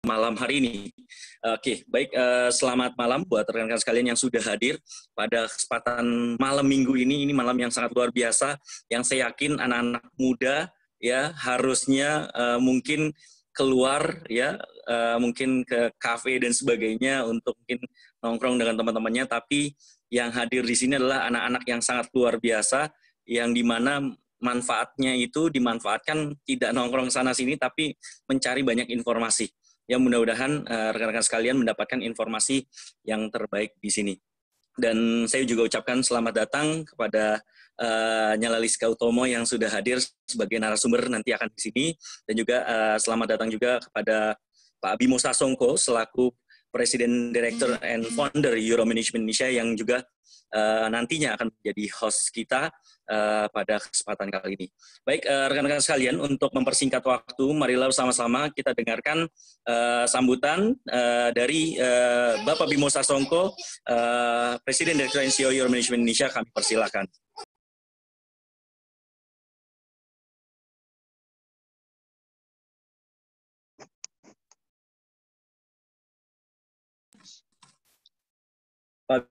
malam hari ini. Oke, baik. Selamat malam buat rekan-rekan sekalian yang sudah hadir pada kesempatan malam minggu ini. Ini malam yang sangat luar biasa, yang saya yakin anak-anak muda ya harusnya mungkin keluar ya, mungkin ke kafe dan sebagainya untuk mungkin nongkrong dengan teman-temannya. Tapi yang hadir di sini adalah anak-anak yang sangat luar biasa, yang dimana manfaatnya itu dimanfaatkan tidak nongkrong sana-sini, tapi mencari banyak informasi. Yang mudah-mudahan rekan-rekan sekalian mendapatkan informasi yang terbaik di sini. Dan saya juga ucapkan selamat datang kepada Nyala Liska Utomo yang sudah hadir sebagai narasumber nanti akan di sini. Dan juga selamat datang juga kepada Pak Bimo Sasongko selaku Presiden Director and Founder Euro Management Indonesia yang juga nantinya akan menjadi host kita pada kesempatan kali ini. Baik, rekan-rekan sekalian, untuk mempersingkat waktu, marilah sama-sama kita dengarkan sambutan dari Bapak Bimo Sasongko, Presiden Direktur and CEO Euro Management Indonesia. Kami persilakan. Pak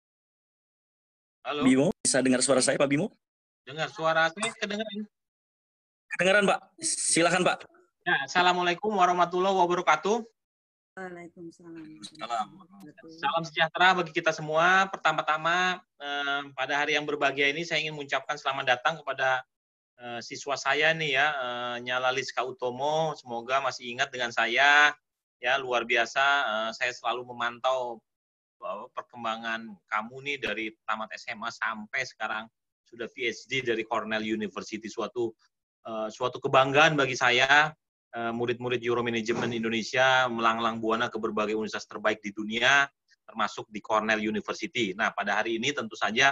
Halo. Bimo, bisa dengar suara saya, Pak Bimo? Dengar suara saya, kedengaran? Kedengaran, Pak. Silakan, Pak. Ya, Assalamualaikum warahmatullahi wabarakatuh. Waalaikumsalam. Salam sejahtera bagi kita semua. Pertama-tama, pada hari yang berbahagia ini saya ingin mengucapkan selamat datang kepada siswa saya nih ya, Nyala Liska Utomo. Semoga masih ingat dengan saya. Ya, luar biasa. Saya selalu memantau perkembangan kamu nih dari tamat SMA sampai sekarang sudah PhD dari Cornell University, suatu kebanggaan bagi saya. Murid-murid Euro Management Indonesia melanglang buana ke berbagai universitas terbaik di dunia, termasuk di Cornell University. Nah, pada hari ini tentu saja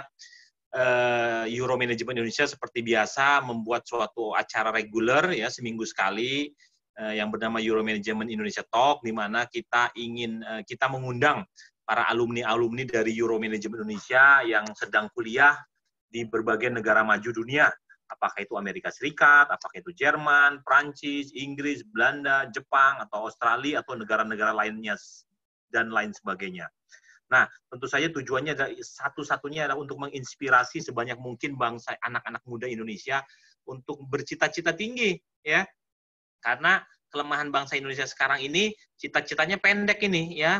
Euro Management Indonesia seperti biasa membuat suatu acara reguler ya, seminggu sekali, yang bernama Euro Management Indonesia Talk, di mana kita mengundang para alumni-alumni dari Euro Management Indonesia yang sedang kuliah di berbagai negara maju dunia. Apakah itu Amerika Serikat, apakah itu Jerman, Prancis, Inggris, Belanda, Jepang, atau Australia, atau negara-negara lainnya, dan lain sebagainya. Nah, tentu saja tujuannya satu-satunya adalah untuk menginspirasi sebanyak mungkin bangsa anak-anak muda Indonesia untuk bercita-cita tinggi, ya. Karena kelemahan bangsa Indonesia sekarang ini, cita-citanya pendek ini, ya.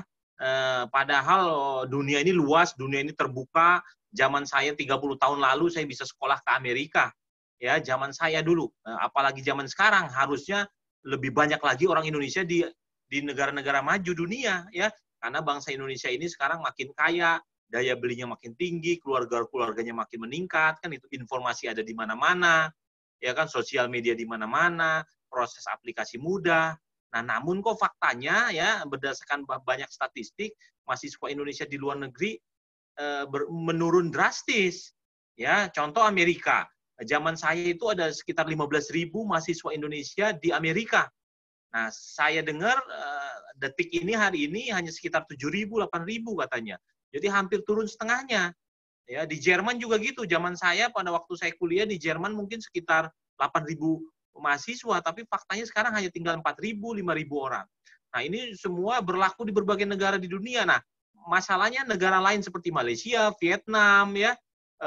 Padahal dunia ini luas, dunia ini terbuka. Zaman saya 30 tahun lalu saya bisa sekolah ke Amerika. Ya, zaman saya dulu. Apalagi zaman sekarang harusnya lebih banyak lagi orang Indonesia di negara-negara maju dunia, ya. Karena bangsa Indonesia ini sekarang makin kaya, daya belinya makin tinggi, keluarganya makin meningkat, kan itu informasi ada di mana-mana, ya kan, sosial media di mana-mana, proses aplikasi mudah. Nah, namun kok faktanya ya berdasarkan banyak statistik, mahasiswa Indonesia di luar negeri menurun drastis. Ya, contoh Amerika. Zaman saya itu ada sekitar 15.000 mahasiswa Indonesia di Amerika. Nah, saya dengar detik ini hari ini hanya sekitar 7.000, 8.000 katanya. Jadi hampir turun setengahnya. Ya, di Jerman juga gitu. Zaman saya pada waktu saya kuliah di Jerman mungkin sekitar 8.000 mahasiswa, tapi faktanya sekarang hanya tinggal 4.000, 5.000 orang. Nah, ini semua berlaku di berbagai negara di dunia. Nah, masalahnya negara lain seperti Malaysia, Vietnam, ya,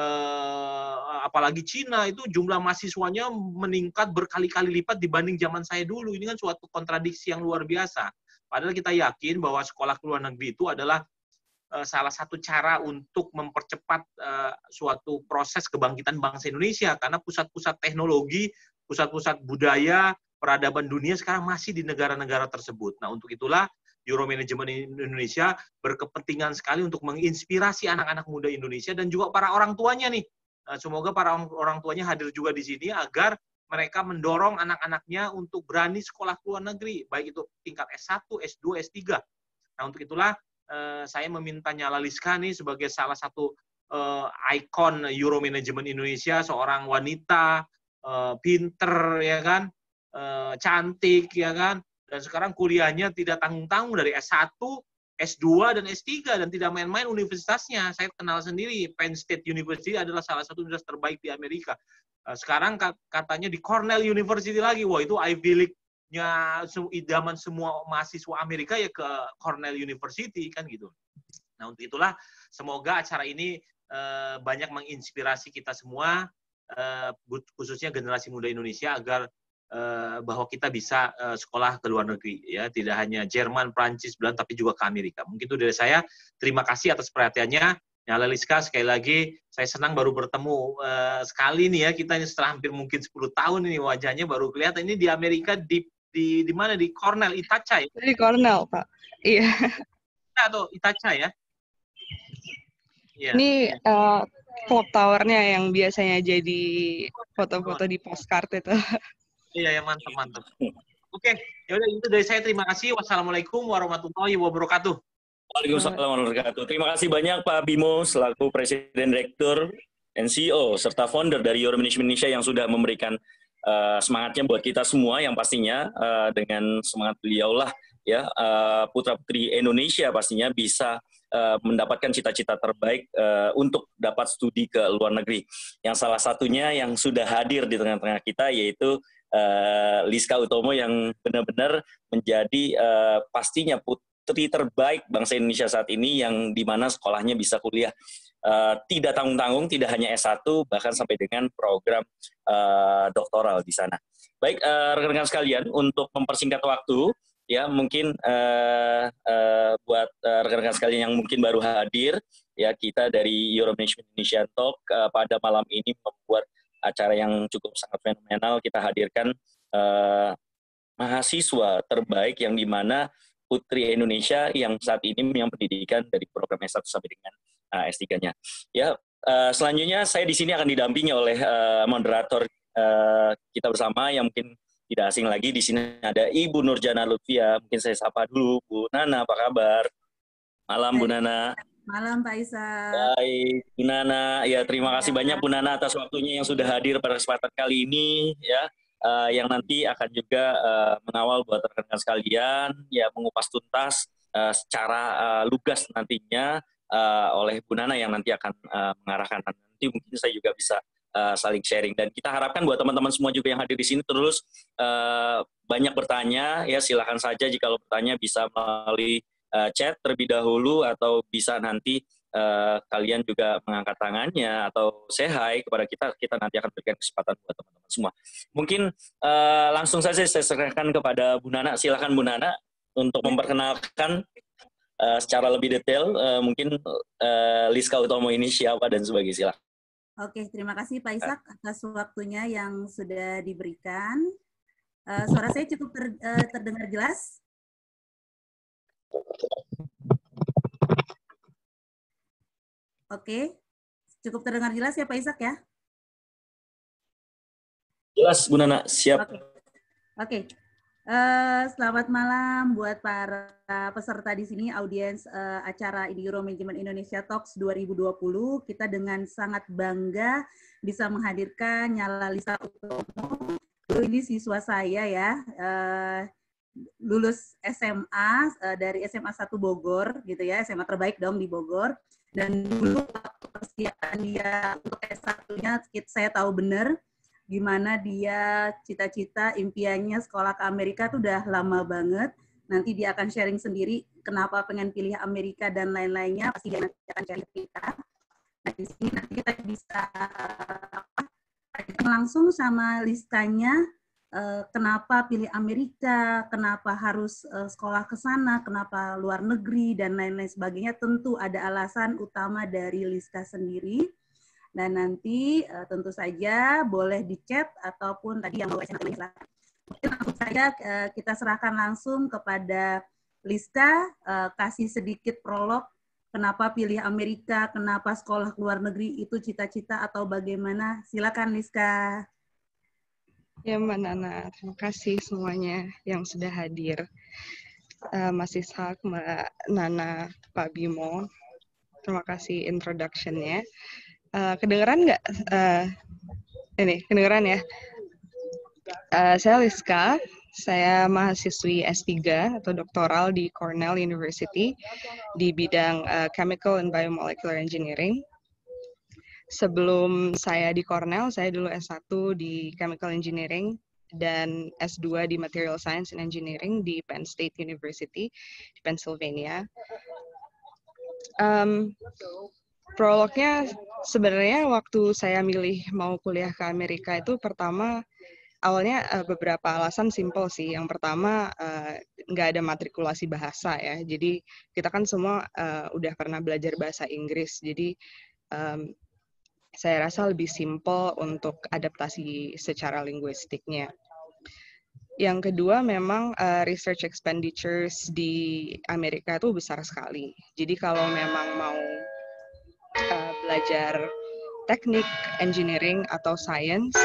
apalagi Cina itu jumlah mahasiswanya meningkat berkali-kali lipat dibanding zaman saya dulu. Ini kan suatu kontradiksi yang luar biasa. Padahal kita yakin bahwa sekolah ke luar negeri itu adalah salah satu cara untuk mempercepat suatu proses kebangkitan bangsa Indonesia, karena pusat-pusat teknologi, pusat-pusat budaya, peradaban dunia sekarang masih di negara-negara tersebut. Nah, untuk itulah Euro Management Indonesia berkepentingan sekali untuk menginspirasi anak-anak muda Indonesia dan juga para orang tuanya nih. Semoga para orang tuanya hadir juga di sini agar mereka mendorong anak-anaknya untuk berani sekolah ke luar negeri, baik itu tingkat S1, S2, S3. Nah, untuk itulah saya meminta Nyala Liska nih sebagai salah satu ikon Euro Management Indonesia, seorang wanita pinter, ya kan, cantik, ya kan, dan sekarang kuliahnya tidak tanggung-tanggung dari S1, S2, dan S3, dan tidak main-main universitasnya. Saya kenal sendiri, Penn State University adalah salah satu universitas terbaik di Amerika. Sekarang katanya di Cornell University lagi, wah itu Ivy League idaman semua mahasiswa Amerika ya ke Cornell University kan gitu. Nah, untuk itulah semoga acara ini banyak menginspirasi kita semua, khususnya generasi muda Indonesia, agar bahwa kita bisa sekolah ke luar negeri, ya, tidak hanya Jerman, Prancis, Belanda, tapi juga ke Amerika. Mungkin itu dari saya. Terima kasih atas perhatiannya. Nyala Liska, sekali lagi saya senang baru bertemu sekali nih ya, kita ini setelah hampir mungkin 10 tahun ini wajahnya baru kelihatan. Ini di Amerika, di mana? Di Cornell, Itacha ya? Di Cornell, Pak. Iya. Atau Itacha ya? Ini clock tower-nya yang biasanya jadi foto-foto di postcard itu. Iya, ya, mantap. Oke, ya udah, itu dari saya. Terima kasih. Wassalamualaikum warahmatullahi wabarakatuh. Waalaikumsalam warahmatullahi wabarakatuh. Terima kasih banyak Pak Bimo selaku Presiden Direktur dan CEO serta founder dari Euro Management Indonesia yang sudah memberikan semangatnya buat kita semua, yang pastinya dengan semangat beliau lah ya, putra-putri Indonesia pastinya bisa mendapatkan cita-cita terbaik untuk dapat studi ke luar negeri. Yang salah satunya yang sudah hadir di tengah-tengah kita yaitu Liska Utomo, yang benar-benar menjadi pastinya putri terbaik bangsa Indonesia saat ini, yang dimana sekolahnya bisa kuliah tidak tanggung-tanggung, tidak hanya S1, bahkan sampai dengan program doktoral di sana. Baik, rekan-rekan sekalian, untuk mempersingkat waktu, ya mungkin buat rekan-rekan sekalian yang mungkin baru hadir, ya kita dari Euro Management Indonesia Talk pada malam ini membuat acara yang cukup sangat fenomenal. Kita hadirkan mahasiswa terbaik yang dimana putri Indonesia yang saat ini yang pendidikan dari program S1 sampai dengan S3-nya. Ya, selanjutnya saya di sini akan didampingi oleh moderator kita bersama yang mungkin tidak asing lagi. Di sini ada Ibu Nurjana Lutfia. Mungkin saya sapa dulu, Bu Nana, apa kabar? Malam, Bu Nana. Malam, Pak Isa. Baik, Bu Nana. Ya, terima kasih banyak Bu Nana atas waktunya yang sudah hadir pada kesempatan kali ini, ya. Yang nanti akan juga mengawal buat rekan-rekan sekalian, ya, mengupas tuntas secara lugas nantinya oleh Bu Nana yang nanti akan mengarahkan. Nanti mungkin saya juga bisa saling sharing, dan kita harapkan buat teman-teman semua juga yang hadir di sini terus banyak bertanya, ya silakan saja jika bertanya bisa melalui chat terlebih dahulu, atau bisa nanti kalian juga mengangkat tangannya atau say hi kepada kita nanti akan berikan kesempatan buat teman-teman semua. Mungkin langsung saja saya serahkan kepada Bu Nana. Silakan Bu Nana untuk memperkenalkan secara lebih detail mungkin Liska Utomo ini siapa dan sebagainya. Silakan. Oke, terima kasih Pak Ishak atas waktunya yang sudah diberikan. Suara saya cukup terdengar jelas? Oke, cukup terdengar jelas ya Pak Ishak ya? Jelas Bu Nana, siap. Oke. Selamat malam buat para peserta di sini, audiens acara Euro Management Indonesia Talks 2020. Kita dengan sangat bangga bisa menghadirkan Nyala Liska Utomo. Ini siswa saya ya, lulus SMA dari SMA 1 Bogor gitu ya, SMA terbaik dong di Bogor. Dan dulu waktu persiapan dia untuk S1-nya saya tahu benar gimana dia cita-cita impiannya sekolah ke Amerika tuh udah lama banget. Nanti dia akan sharing sendiri kenapa pengen pilih Amerika dan lain-lainnya, pasti dia nanti akan sharing ke kita. Nah, di sini nanti kita bisa langsung sama Liskanya, kenapa pilih Amerika, kenapa harus sekolah ke sana, kenapa luar negeri, dan lain-lain sebagainya. Tentu ada alasan utama dari Liska sendiri. Dan nanti tentu saja boleh di chat ataupun tadi yang mau SMS. Mungkin langsung saja kita serahkan langsung kepada Liska, kasih sedikit prolog kenapa pilih Amerika, kenapa sekolah ke luar negeri itu cita-cita atau bagaimana. Silakan Liska. Ya Mbak Nana, terima kasih semuanya yang sudah hadir. Mas Ishak, Mbak Nana, Pak Bimo, terima kasih introduction-nya. Kedengeran nggak? Ini, kedengeran ya? Saya Liska, saya mahasiswi S3 atau doktoral di Cornell University di bidang Chemical and Biomolecular Engineering. Sebelum saya di Cornell, saya dulu S1 di Chemical Engineering dan S2 di Material Science and Engineering di Penn State University di Pennsylvania. Prolognya sebenarnya waktu saya milih mau kuliah ke Amerika itu pertama awalnya beberapa alasan simple sih. Yang pertama nggak ada matrikulasi bahasa ya. Jadi kita kan semua udah pernah belajar bahasa Inggris. Jadi saya rasa lebih simple untuk adaptasi secara linguistiknya. Yang kedua memang research expenditures di Amerika itu besar sekali. Jadi kalau memang mau belajar teknik, engineering, atau science,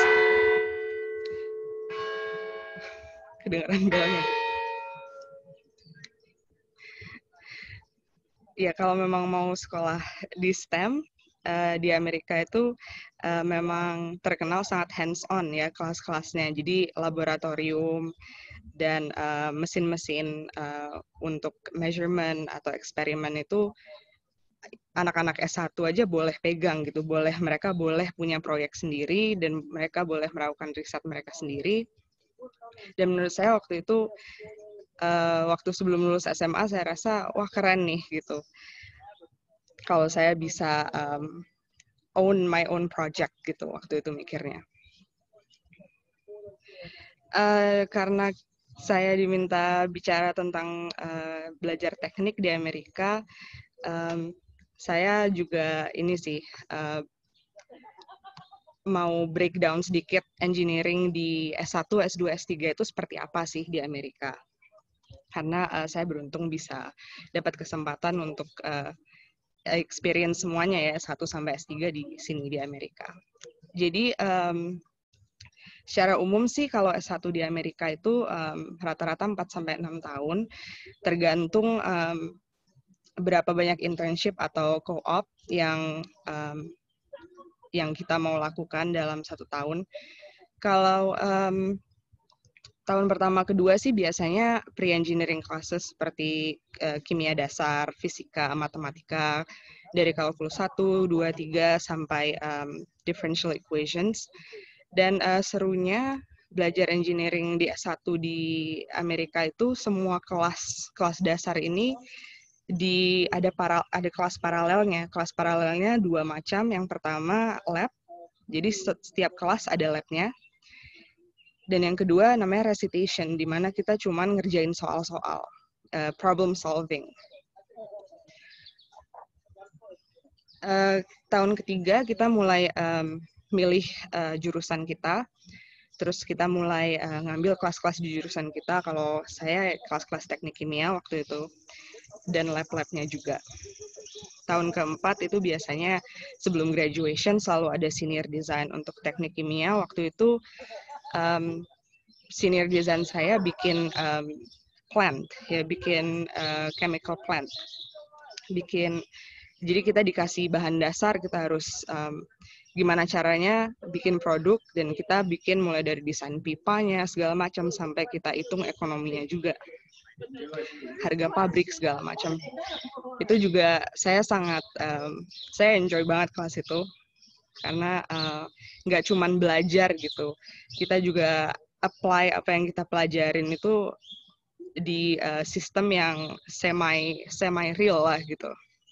kedengaran belnya. Ya kalau memang mau sekolah di STEM, di Amerika itu memang terkenal sangat hands-on ya kelas-kelasnya. Jadi laboratorium dan mesin-mesin untuk measurement atau eksperimen itu anak-anak S1 aja boleh pegang gitu. Mereka boleh punya proyek sendiri dan mereka boleh melakukan riset mereka sendiri. Dan menurut saya waktu itu waktu sebelum lulus SMA saya rasa wah keren nih gitu. Kalau saya bisa own my own project gitu waktu itu mikirnya. Karena saya diminta bicara tentang belajar teknik di Amerika, saya juga ini sih mau breakdown sedikit engineering di S1, S2, S3 itu seperti apa sih di Amerika. Karena saya beruntung bisa dapat kesempatan untuk experience semuanya ya, S1 sampai S3 di sini di Amerika. Jadi secara umum sih kalau S1 di Amerika itu rata-rata 4 sampai 6 tahun, tergantung berapa banyak internship atau co-op yang kita mau lakukan dalam 1 tahun. Kalau tahun pertama kedua sih biasanya pre-engineering classes seperti kimia dasar, fisika, matematika, dari kalkulus 1, 2, 3 sampai differential equations. Dan serunya belajar engineering di S1 di Amerika itu semua kelas dasar ini ada kelas paralelnya. Kelas paralelnya 2 macam. Yang pertama lab. Jadi setiap kelas ada labnya. Dan yang kedua namanya recitation, di mana kita cuman ngerjain soal-soal, problem solving. Tahun ketiga kita mulai milih jurusan kita, terus kita mulai ngambil kelas-kelas di jurusan kita. Kalau saya kelas-kelas teknik kimia waktu itu, dan lab-labnya juga. Tahun keempat itu biasanya sebelum graduation selalu ada senior design untuk teknik kimia. Waktu itu senior design saya bikin plant, ya bikin chemical plant. Jadi kita dikasih bahan dasar, kita harus gimana caranya bikin produk, dan kita bikin mulai dari desain pipanya, segala macam, sampai kita hitung ekonominya juga. Harga pabrik, segala macam. Itu juga saya enjoy banget kelas itu. Karena nggak cuman belajar gitu, kita juga apply apa yang kita pelajarin itu di sistem yang semi real lah gitu.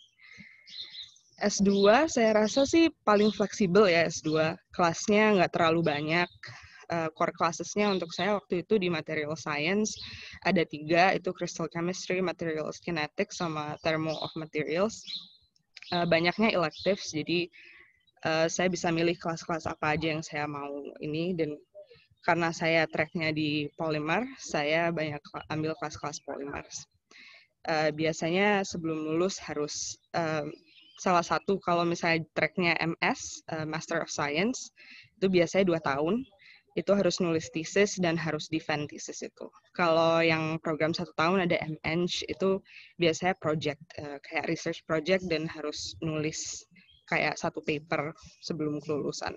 S2 saya rasa sih paling fleksibel ya S2, kelasnya nggak terlalu banyak. Core classes-nya untuk saya waktu itu di Material Science ada 3, itu Crystal Chemistry, Materials Kinetics, sama Thermo of Materials. Banyaknya electives, jadi saya bisa milih kelas-kelas apa aja yang saya mau ini, dan karena saya tracknya di polymer, saya banyak ambil kelas-kelas polymer. Biasanya sebelum lulus harus salah satu, kalau misalnya tracknya MS, Master of Science, itu biasanya 2 tahun, itu harus nulis thesis dan harus defend thesis itu. Kalau yang program 1 tahun ada MEng, itu biasanya project, kayak research project, dan harus nulis kayak 1 paper sebelum kelulusan.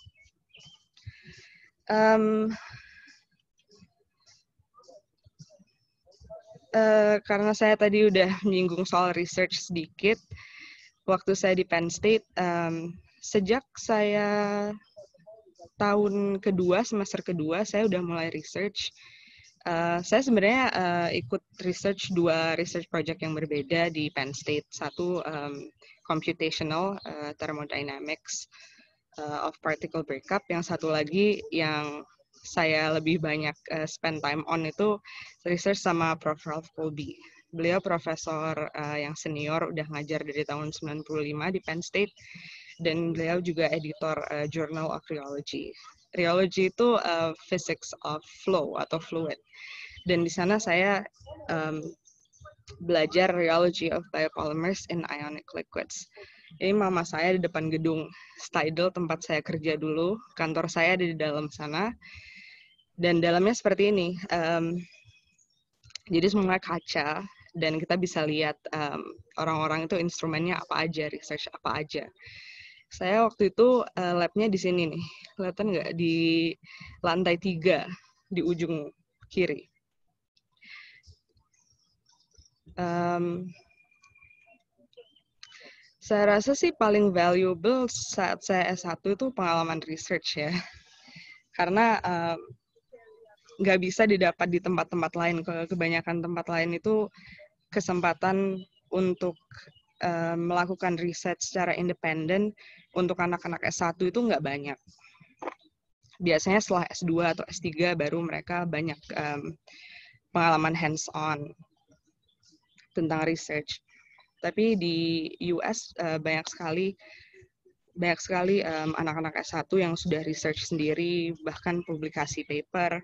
Karena saya tadi udah menyinggung soal research sedikit, waktu saya di Penn State, sejak saya tahun kedua, semester kedua, saya udah mulai research. Saya sebenarnya ikut dua research project yang berbeda di Penn State. Satu computational thermodynamics of particle breakup, yang satu lagi yang saya lebih banyak spend time on itu research sama Prof. Ralph Colby. Beliau profesor yang senior, udah ngajar dari tahun 95 di Penn State, dan beliau juga editor Journal of Rheology. Rheology itu physics of flow atau fluid. Dan di sana saya belajar rheology of biopolymers in ionic liquids. Ini mama saya di depan gedung Stidel, tempat saya kerja dulu. Kantor saya ada di dalam sana. Dan dalamnya seperti ini. Jadi semuanya kaca, dan kita bisa lihat orang-orang itu instrumennya apa aja, research apa aja. Saya waktu itu labnya di sini nih. Kelihatan nggak? Di lantai 3, di ujung kiri. Saya rasa sih paling valuable saat saya S1 itu pengalaman research ya. Karena nggak bisa didapat di tempat-tempat lain. Kebanyakan tempat lain itu kesempatan untuk melakukan riset secara independen untuk anak-anak S1 itu nggak banyak. Biasanya setelah S2 atau S3 baru mereka banyak pengalaman hands-on tentang research. Tapi di US banyak sekali anak-anak S1 yang sudah research sendiri, bahkan publikasi paper.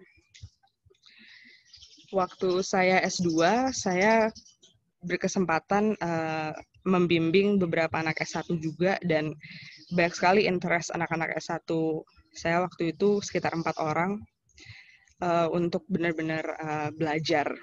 Waktu saya S2, saya berkesempatan membimbing beberapa anak S1 juga, dan banyak sekali interest anak-anak S1 saya waktu itu sekitar 4 orang untuk benar-benar belajar.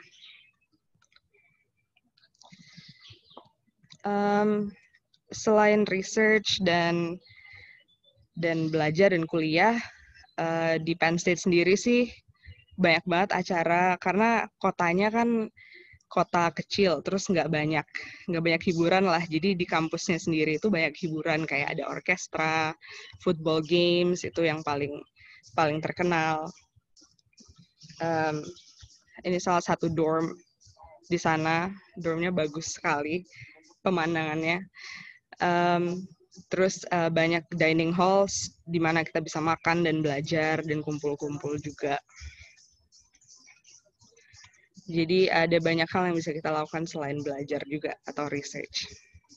Selain research dan belajar dan kuliah, di Penn State sendiri sih banyak banget acara, karena kotanya kan kota kecil, terus nggak banyak hiburan lah. Jadi di kampusnya sendiri itu banyak hiburan, kayak ada orkestra, football games, itu yang paling terkenal. Ini salah satu dorm di sana, dormnya bagus sekali pemandangannya. Terus banyak dining halls di mana kita bisa makan dan belajar dan kumpul-kumpul juga. Jadi ada banyak hal yang bisa kita lakukan selain belajar juga atau research.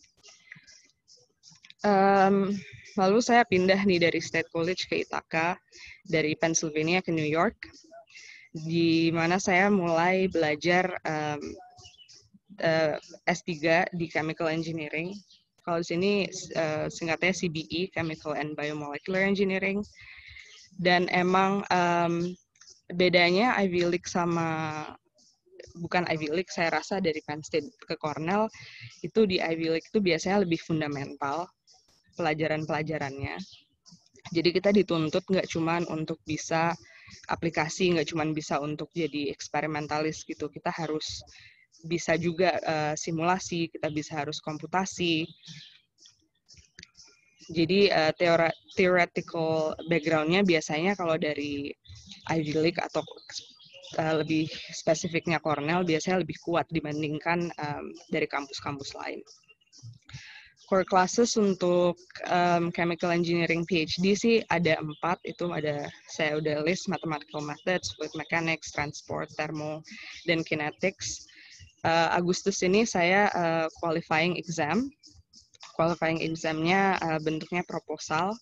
Lalu saya pindah nih dari State College ke Ithaca, dari Pennsylvania ke New York, di mana saya mulai belajar S3 di Chemical Engineering. Kalau di sini singkatnya CBE, Chemical and Biomolecular Engineering. Dan emang bedanya Ivy League bukan Ivy League, saya rasa dari Penn State ke Cornell, itu di Ivy League itu biasanya lebih fundamental pelajaran-pelajarannya. Jadi kita dituntut nggak cuma untuk bisa aplikasi, nggak cuma bisa untuk jadi eksperimentalis gitu. Kita harus bisa juga simulasi, kita harus komputasi. Jadi theoretical background-nya biasanya kalau dari Ivy League atau lebih spesifiknya Cornell biasanya lebih kuat dibandingkan dari kampus-kampus lain. Core classes untuk Chemical Engineering PhD sih ada 4, itu saya udah list: Mathematical Methods, Fluid Mechanics, Transport, Thermo, dan Kinetics. Agustus ini saya qualifying exam. Qualifying examnya bentuknya proposal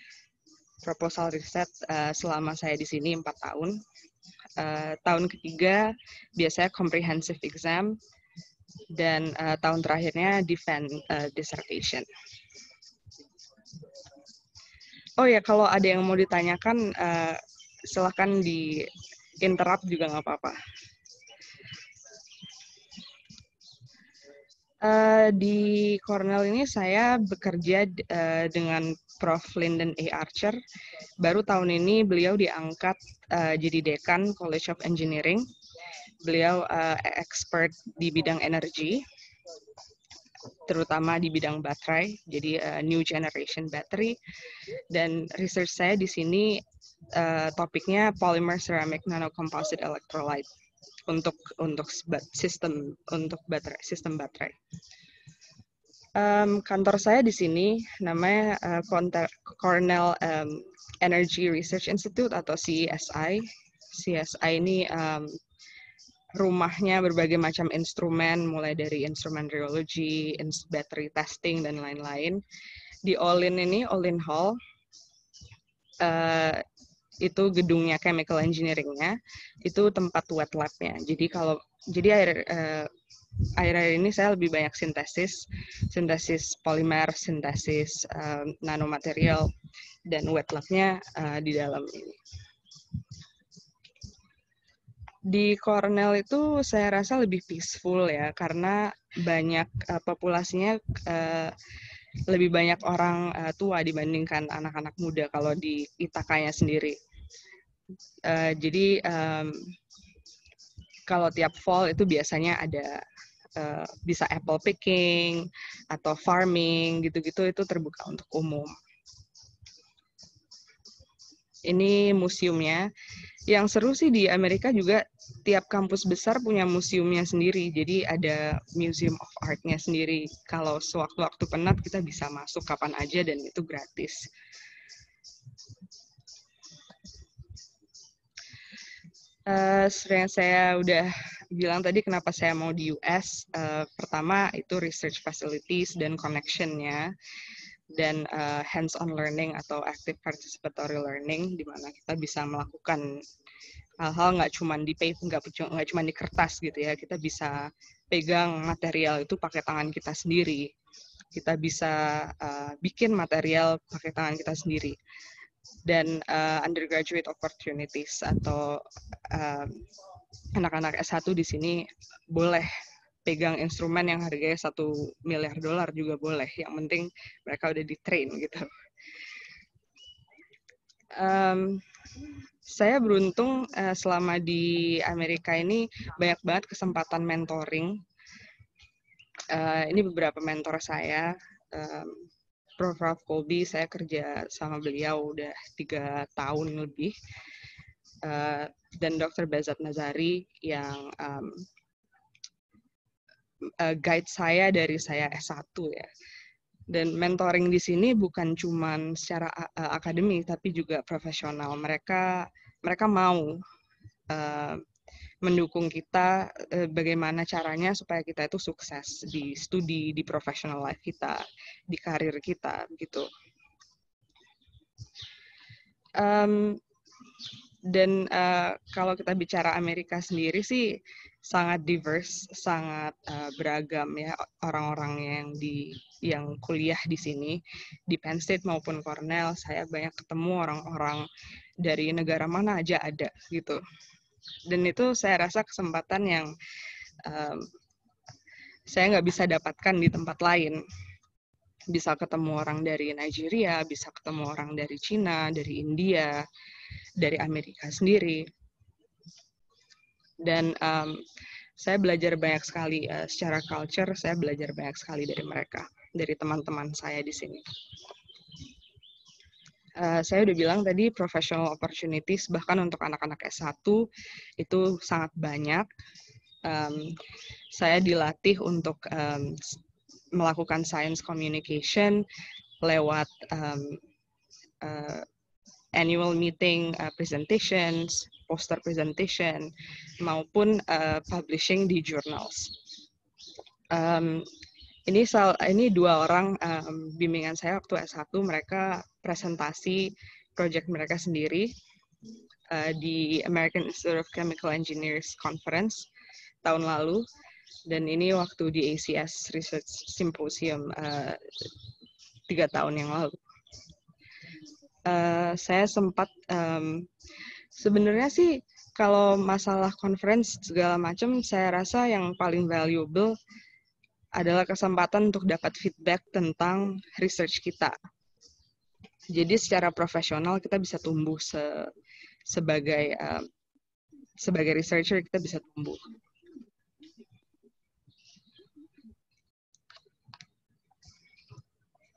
riset selama saya di sini 4 tahun. Tahun ketiga biasanya comprehensive exam, dan tahun terakhirnya defend dissertation. Oh ya, kalau ada yang mau ditanyakan silahkan di interrupt juga nggak apa-apa. Di Cornell ini saya bekerja dengan Prof. Lyndon A. Archer. Baru tahun ini beliau diangkat jadi dekan College of Engineering. Beliau expert di bidang energi, terutama di bidang baterai, jadi new generation battery. Dan research saya di sini topiknya polymer ceramic nanocomposite electrolyte untuk sistem baterai. Kantor saya di sini namanya Cornell Energy Research Institute atau CESI. CESI ini rumahnya berbagai macam instrumen, mulai dari instrumen rheology, battery testing, dan lain-lain. Di Olin Hall, itu gedungnya chemical engineering-nya, itu tempat wet lab-nya. Jadi akhir-akhir ini saya lebih banyak sintesis polimer, sintesis nanomaterial, dan wet lab-nya di dalam ini. Di Cornell itu saya rasa lebih peaceful ya, karena banyak populasinya lebih banyak orang tua dibandingkan anak-anak muda kalau di Ithaka-nya sendiri. Jadi kalau tiap fall itu biasanya ada bisa apple picking atau farming gitu-gitu, itu terbuka untuk umum. Ini museumnya. Yang seru sih di Amerika juga tiap kampus besar punya museumnya sendiri. Jadi ada Museum of Art-nya sendiri. Kalau sewaktu-waktu penat kita bisa masuk kapan aja dan itu gratis. Yang saya udah bilang tadi kenapa saya mau di US. Pertama itu research facilities dan connection-nya. Dan hands-on learning atau active participatory learning, di mana kita bisa melakukan hal-hal nggak cuma di paper, nggak cuma di kertas gitu ya, kita bisa pegang material itu pakai tangan kita sendiri, kita bisa bikin material pakai tangan kita sendiri. Dan undergraduate opportunities atau anak-anak S1 di sini boleh pegang instrumen yang harganya $1 miliar juga boleh. Yang penting mereka udah di-train gitu. Saya beruntung selama di Amerika ini banyak banget kesempatan mentoring. Ini beberapa mentor saya. Prof. Ralph Colby, saya kerja sama beliau udah 3 tahun lebih. Dan Dr. Behzad Nazari yang guide saya dari saya S1 ya. Dan mentoring di sini bukan cuma secara akademik tapi juga profesional. Mereka mau mendukung kita bagaimana caranya supaya kita itu sukses di studi, di professional life kita, di karir kita gitu. Dan kalau kita bicara Amerika sendiri sih sangat diverse, sangat beragam ya orang-orang yang kuliah di sini, di Penn State maupun Cornell. Saya banyak ketemu orang-orang dari negara mana aja ada gitu. Dan itu saya rasa kesempatan yang saya nggak bisa dapatkan di tempat lain. Bisa ketemu orang dari Nigeria, bisa ketemu orang dari Cina, dari India, dari Amerika sendiri. Dan saya belajar banyak sekali secara culture, saya belajar banyak sekali dari mereka, dari teman-teman saya di sini. Saya udah bilang tadi professional opportunities, bahkan untuk anak-anak S1 itu sangat banyak. Saya dilatih untuk melakukan science communication lewat annual meeting presentations, poster presentation, maupun publishing di journals. Ini 2 orang bimbingan saya waktu S1, mereka presentasi project mereka sendiri di American Institute of Chemical Engineers Conference tahun lalu, dan ini waktu di ACS Research Symposium 3 tahun yang lalu. Saya sempat sebenarnya sih kalau masalah conference segala macam, saya rasa yang paling valuable adalah kesempatan untuk dapat feedback tentang research kita. Jadi secara profesional kita bisa tumbuh sebagai researcher, kita bisa tumbuh.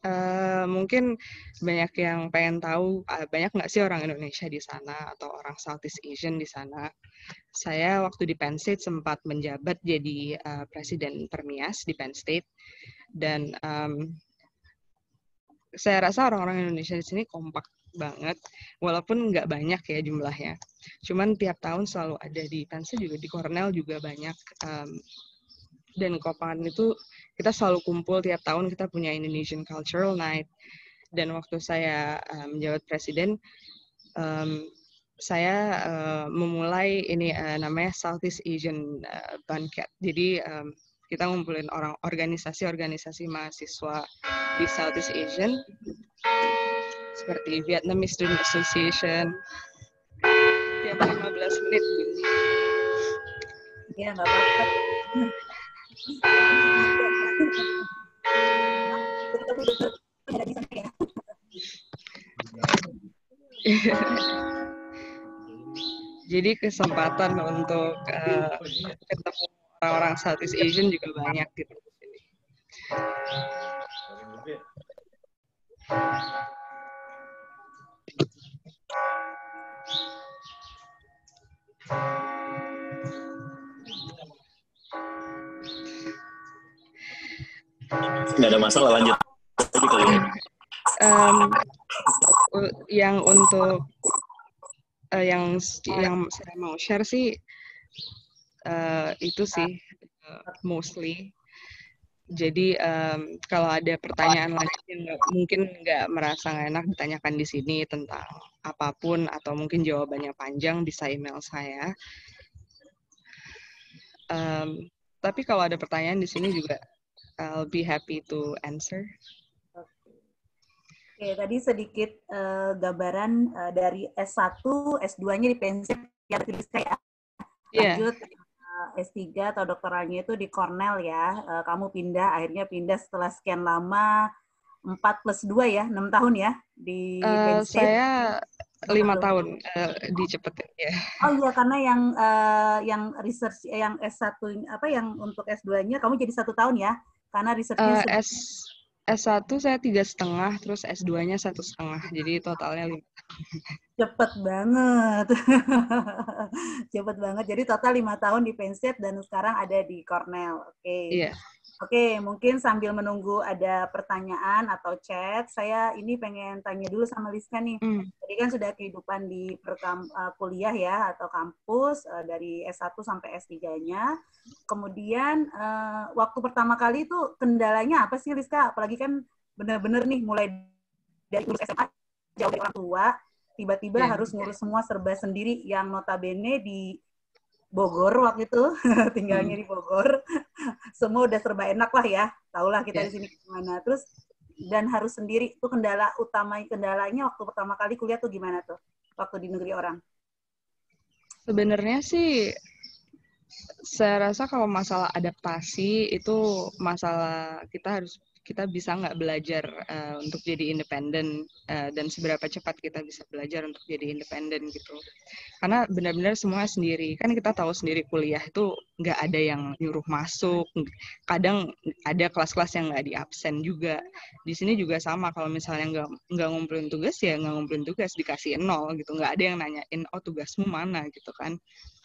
Mungkin banyak yang pengen tahu, banyak nggak sih orang Indonesia di sana atau orang Southeast Asian di sana. Saya waktu di Penn State sempat menjabat jadi presiden Permias di Penn State, dan saya rasa orang-orang Indonesia di sini kompak banget, walaupun nggak banyak ya jumlahnya. Cuman tiap tahun selalu ada di Penn State juga, di Cornell juga banyak. Dan Kopan itu kita selalu kumpul tiap tahun, kita punya Indonesian Cultural Night. Dan waktu saya menjabat presiden, saya memulai ini namanya Southeast Asian Banquet. Jadi kita ngumpulin organisasi-organisasi mahasiswa di Southeast Asian, seperti Vietnamese Student Association, tiap 15 menit. Ya, nggak apa-apa. Jadi kesempatan untuk ketemu orang-orang Southeast Asian juga banyak gitu. Nggak ada masalah, lanjut. Yang untuk yang saya mau share sih itu sih mostly. Jadi kalau ada pertanyaan lanjut yang mungkin nggak merasa nggak enak ditanyakan di sini tentang apapun, atau mungkin jawabannya panjang, bisa email saya. Tapi kalau ada pertanyaan di sini juga, I'll be happy to answer. Oke, tadi sedikit gambaran dari S1, S2-nya di Penn State, ya, lanjut S3 atau doktoralnya itu di Cornell ya. Kamu akhirnya pindah setelah sekian lama, 4+2 ya, 6 tahun ya di Penn State. Saya 5 tahun dicepetin ya. Oh iya, karena yang research, yang S1 yang untuk S2-nya kamu jadi 1 tahun ya, karena researchnya S1 saya 3,5, terus S2-nya 1,5, jadi totalnya 5. Cepet banget. Cepet banget. Jadi total 5 tahun di Penn State dan sekarang ada di Cornell. Oke. Iya. Oke, mungkin sambil menunggu ada pertanyaan atau chat, saya ini pengen tanya dulu sama Liska nih. Tadi kan sudah kehidupan di kuliah ya, atau kampus, dari S1 sampai S3-nya. Kemudian, waktu pertama kali itu kendalanya apa sih, Liska? Apalagi kan benar-benar nih, mulai dari lulus SMA, jauh dari orang tua, tiba-tiba harus ngurus semua serba sendiri, yang notabene di Bogor waktu itu, tinggalnya di Bogor, semua udah serba enak lah ya, tahulah kita di sini gimana. Terus dan harus sendiri, itu kendalanya waktu pertama kali kuliah tuh gimana tuh, waktu di negeri orang? Sebenarnya sih, saya rasa kalau masalah adaptasi itu masalah kita bisa nggak belajar untuk jadi independen, dan seberapa cepat kita bisa belajar untuk jadi independen gitu. Karena benar-benar semua sendiri. Kan kita tahu sendiri kuliah itu nggak ada yang nyuruh masuk. Kadang ada kelas-kelas yang nggak di absen juga. Di sini juga sama, kalau misalnya nggak ngumpulin tugas ya nggak ngumpulin tugas, dikasih 0 gitu. Nggak ada yang nanyain, oh tugasmu mana gitu kan.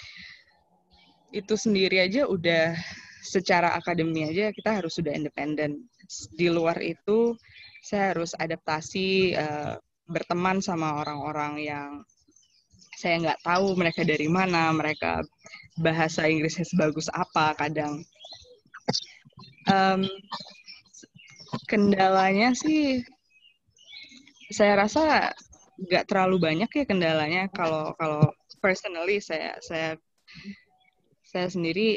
Itu sendiri aja udah, secara akademi aja kita harus sudah independen. Di luar itu saya harus adaptasi, berteman sama orang-orang yang saya nggak tahu mereka dari mana, mereka bahasa Inggrisnya sebagus apa kadang. Kendalanya sih saya rasa nggak terlalu banyak ya kendalanya. Kalau personally saya sendiri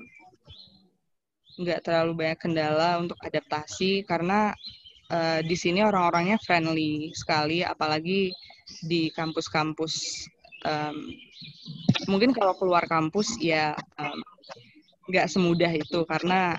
nggak terlalu banyak kendala untuk adaptasi, karena di sini orang-orangnya friendly sekali, apalagi di kampus-kampus. Mungkin kalau keluar kampus ya nggak semudah itu, karena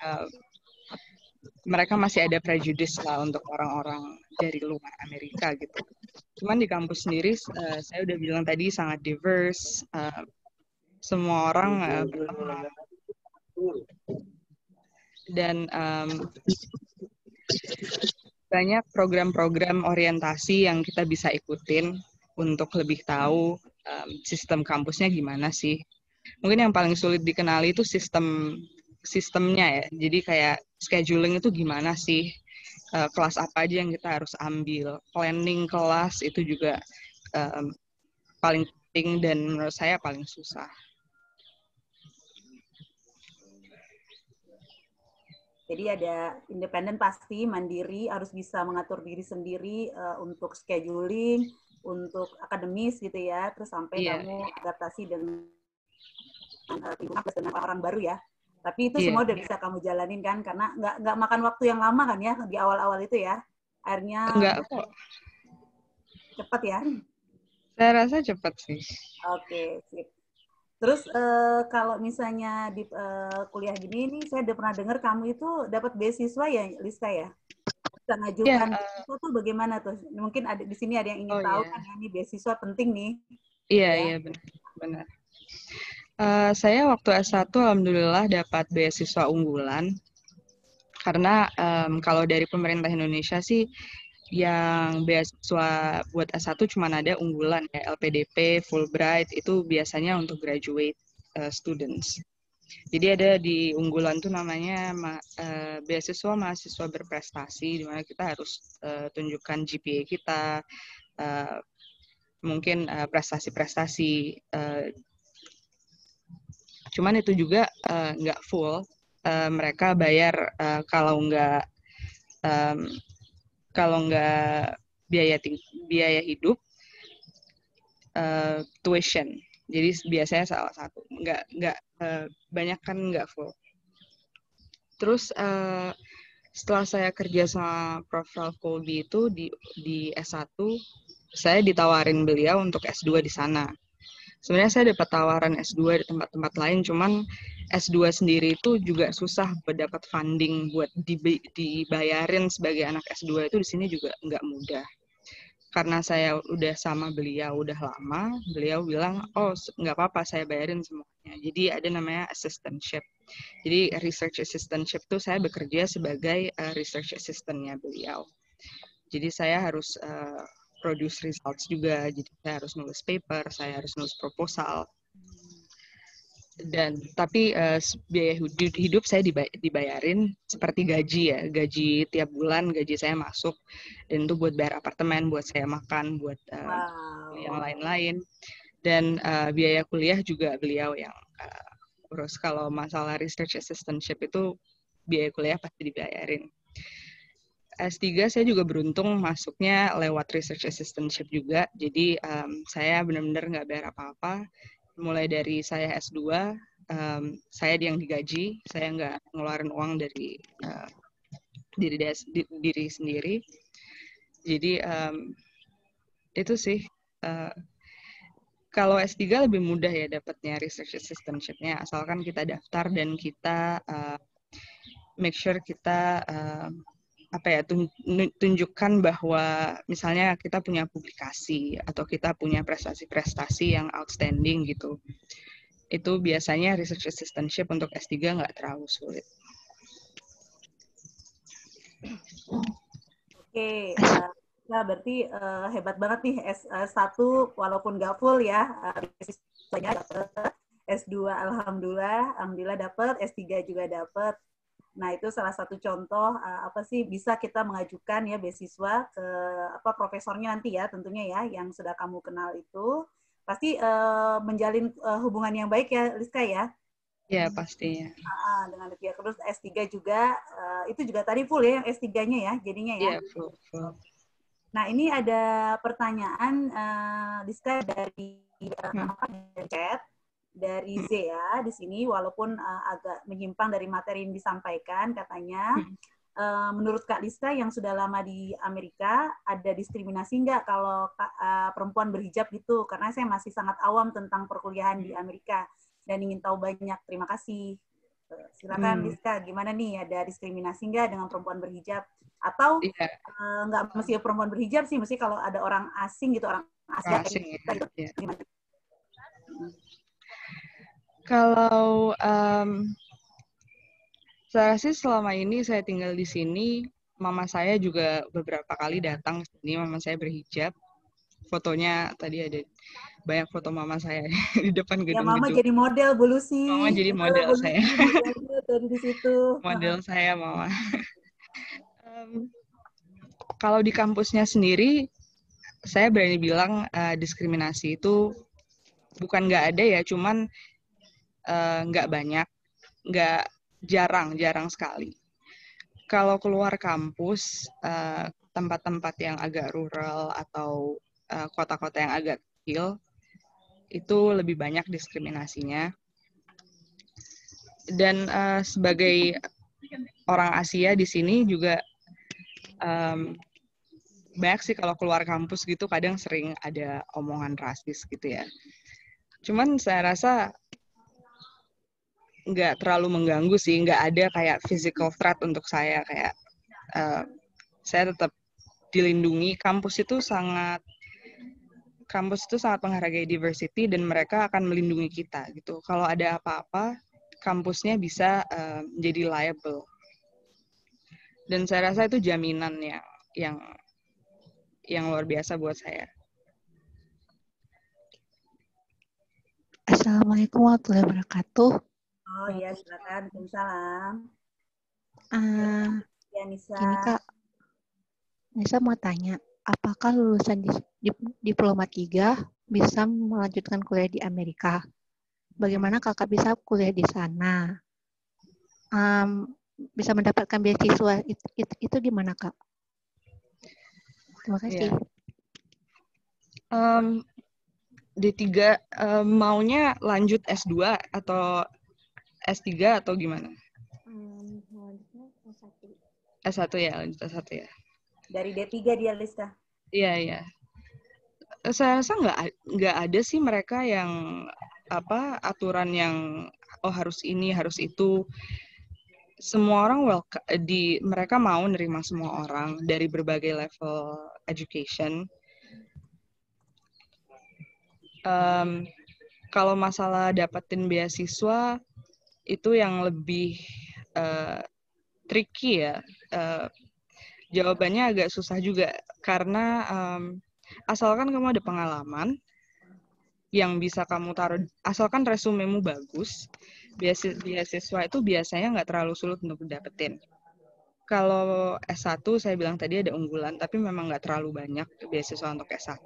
mereka masih ada prejudice lah untuk orang-orang dari luar Amerika gitu. Cuman di kampus sendiri, saya udah bilang tadi, sangat diverse, semua orang berteman. Dan banyak program-program orientasi yang kita bisa ikutin untuk lebih tahu sistem kampusnya gimana sih. Mungkin yang paling sulit dikenali itu sistemnya ya. Jadi kayak scheduling itu gimana sih, kelas apa aja yang kita harus ambil, planning kelas itu juga paling penting dan menurut saya paling susah. Jadi ada independen pasti, mandiri, harus bisa mengatur diri sendiri untuk scheduling, untuk akademis gitu ya, terus sampai kamu adaptasi dengan lingkungan plus dengan orang baru ya. Tapi itu semua udah bisa kamu jalanin kan, karena nggak makan waktu yang lama kan ya di awal-awal itu ya. Akhirnya enggak kok. Cepat ya? Saya rasa cepat sih. Oke, sip. Terus kalau misalnya di kuliah gini nih, saya udah pernah dengar kamu itu dapat beasiswa ya, Liska ya? Bisa ngajukan itu tuh bagaimana tuh? Mungkin ada di sini ada yang ingin tahu kan, ini beasiswa penting nih. Iya, benar. Saya waktu S1 alhamdulillah dapat beasiswa unggulan. Karena kalau dari pemerintah Indonesia sih yang beasiswa buat S1 cuma ada unggulan ya, LPDP, Fulbright itu biasanya untuk graduate students. Jadi ada di unggulan tuh namanya beasiswa mahasiswa berprestasi, di mana kita harus tunjukkan GPA kita, mungkin prestasi-prestasi. Cuman itu juga nggak full. Mereka bayar kalau nggak biaya hidup, tuition. Jadi biasanya salah satu, nggak banyak kan nggak full. Terus setelah saya kerja sama Prof. Ralph Colby itu di S1, saya ditawarin beliau untuk S2 di sana. Sebenarnya saya dapat tawaran S2 di tempat-tempat lain, cuman S2 sendiri itu juga susah buat dapat funding buat dibayarin sebagai anak S2 itu di sini juga nggak mudah. Karena saya udah sama beliau udah lama, beliau bilang, oh nggak apa-apa saya bayarin semuanya. Jadi ada namanya assistantship. Jadi research assistantship itu saya bekerja sebagai research assistant-nya beliau. Jadi saya harus produce results juga, jadi saya harus nulis paper, saya harus nulis proposal. Tapi biaya hidup saya dibayarin seperti gaji ya, gaji tiap bulan gaji saya masuk, dan itu buat bayar apartemen, buat saya makan, buat yang lain-lain, dan biaya kuliah juga beliau yang urus. Kalau masalah research assistantship itu biaya kuliah pasti dibayarin. S3 saya juga beruntung masuknya lewat research assistantship juga, jadi saya benar-benar nggak bayar apa-apa. Mulai dari saya S2, saya yang digaji, saya nggak ngeluarin uang dari diri sendiri. Jadi itu sih, kalau S3 lebih mudah ya dapatnya research assistantship-nya, asalkan kita daftar dan kita make sure kita tunjukkan bahwa misalnya kita punya publikasi atau kita punya prestasi-prestasi yang outstanding gitu. Itu biasanya research assistantship untuk S3 nggak terlalu sulit. Oke, nah berarti hebat banget nih S1 walaupun nggak full ya, S2 alhamdulillah dapat, S3 juga dapat. Nah, itu salah satu contoh apa sih bisa kita mengajukan ya beasiswa ke profesornya nanti ya tentunya ya yang sudah kamu kenal itu pasti menjalin hubungan yang baik ya Liska ya. Ya, pastinya. Dengan dia terus S3 juga itu juga tadi full ya yang S3-nya ya jadinya ya. Iya, full. Nah, ini ada pertanyaan Liska dari chat. Dari Z ya di sini walaupun agak menyimpang dari materi yang disampaikan katanya menurut Kak Liska yang sudah lama di Amerika ada diskriminasi nggak kalau perempuan berhijab gitu karena saya masih sangat awam tentang perkuliahan di Amerika dan ingin tahu banyak. Terima kasih. Silakan Liska, gimana nih ada diskriminasi nggak dengan perempuan berhijab atau nggak mesti perempuan berhijab sih, mesti kalau ada orang asing gitu orang Asia gitu, gimana? Kalau saya sih selama ini saya tinggal di sini, mama saya juga beberapa kali datang ke sini. Mama saya berhijab. Fotonya tadi ada banyak foto mama saya di depan Ya, Mama gedung-gedung. jadi model Bu Lucy. Mama jadi model Bu saya. Lucy modelnya tadi di situ. Model saya, mama. Kalau di kampusnya sendiri, saya berani bilang diskriminasi itu bukan nggak ada ya, cuman nggak banyak, nggak jarang sekali. Kalau keluar kampus, tempat-tempat yang agak rural atau kota-kota yang agak kecil, itu lebih banyak diskriminasinya. Dan sebagai orang Asia di sini juga banyak sih kalau keluar kampus gitu kadang sering ada omongan rasis gitu ya. Cuman saya rasa nggak terlalu mengganggu sih, nggak ada kayak physical threat untuk saya, kayak saya tetap dilindungi. Kampus itu sangat menghargai diversity dan mereka akan melindungi kita gitu. Kalau ada apa-apa, kampusnya bisa jadi liable. Dan saya rasa itu jaminan yang luar biasa buat saya. Assalamualaikum warahmatullahi wabarakatuh. Oh iya, silakan. Waalaikumsalam. Ya, Nisa. Gini Kak, Nisa mau tanya, apakah lulusan Diploma 3 bisa melanjutkan kuliah di Amerika? Bagaimana Kakak bisa kuliah di sana? Bisa mendapatkan beasiswa itu gimana Kak? Terima kasih. D3 maunya lanjut S2 atau S3 atau gimana? S1 ya, lanjut S1 ya. Dari D3 dia, Liska. Iya. Saya rasa nggak ada sih mereka yang aturan yang harus ini, harus itu. Semua orang mereka mau nerima semua orang dari berbagai level education. Kalau masalah dapetin beasiswa itu yang lebih tricky ya. Jawabannya agak susah juga karena asalkan kamu ada pengalaman yang bisa kamu taruh, asalkan resumemu bagus, beasiswa itu biasanya nggak terlalu sulit untuk dapetin. Kalau S1 saya bilang tadi ada unggulan, tapi memang nggak terlalu banyak beasiswa untuk S1.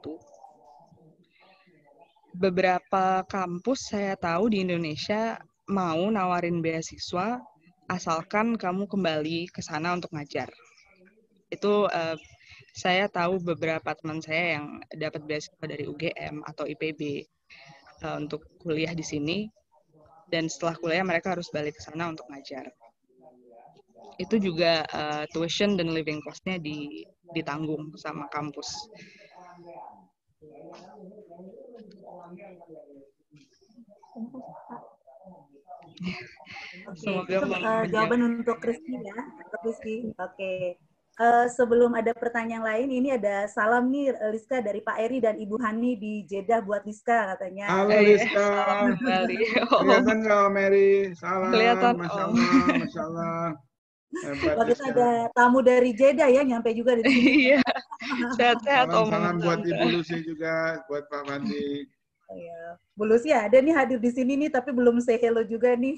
Beberapa kampus saya tahu di Indonesia mau nawarin beasiswa asalkan kamu kembali ke sana untuk ngajar. Itu saya tahu beberapa teman saya yang dapat beasiswa dari UGM atau IPB untuk kuliah di sini, dan setelah kuliah mereka harus balik ke sana untuk ngajar. Itu juga tuition dan living cost-nya ditanggung sama kampus. Oke, itu jawaban untuk Rizky ya. Untuk Rizky. Oke. Sebelum ada pertanyaan lain, ini ada salam nih Liska dari Pak Eri dan Ibu Hani di Jeddah buat Liska katanya. Halo Liska. Salam kembali. Kelihatan nggak Mary? Salam. Kelihatan. Masya Allah. Hebat, Wah, kita ada tamu dari Jeddah ya, nyampe juga di sini. Iya. Sehat-sehat Om. Salam buat Ibu Lucy juga, buat Pak Fandi. Ya, Bu Lucy ada nih hadir di sini nih, tapi belum say hello juga nih.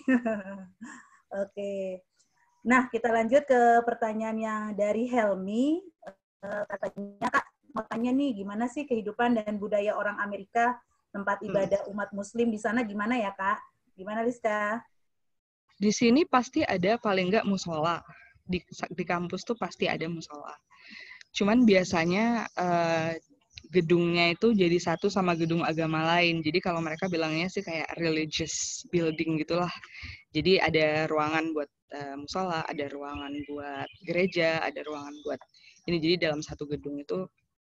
Oke. Nah, kita lanjut ke pertanyaan yang dari Helmi. Katanya, Kak, makanya nih, gimana sih kehidupan dan budaya orang Amerika, tempat ibadah umat Muslim di sana gimana ya, Kak? Gimana, Liska? Di sini pasti ada paling nggak musola. Di kampus tuh pasti ada musola. Cuman biasanya gedungnya itu jadi satu sama gedung agama lain. Jadi kalau mereka bilangnya sih kayak religious building gitulah. Jadi ada ruangan buat musola, ada ruangan buat gereja, ada ruangan buat ini. Jadi dalam satu gedung itu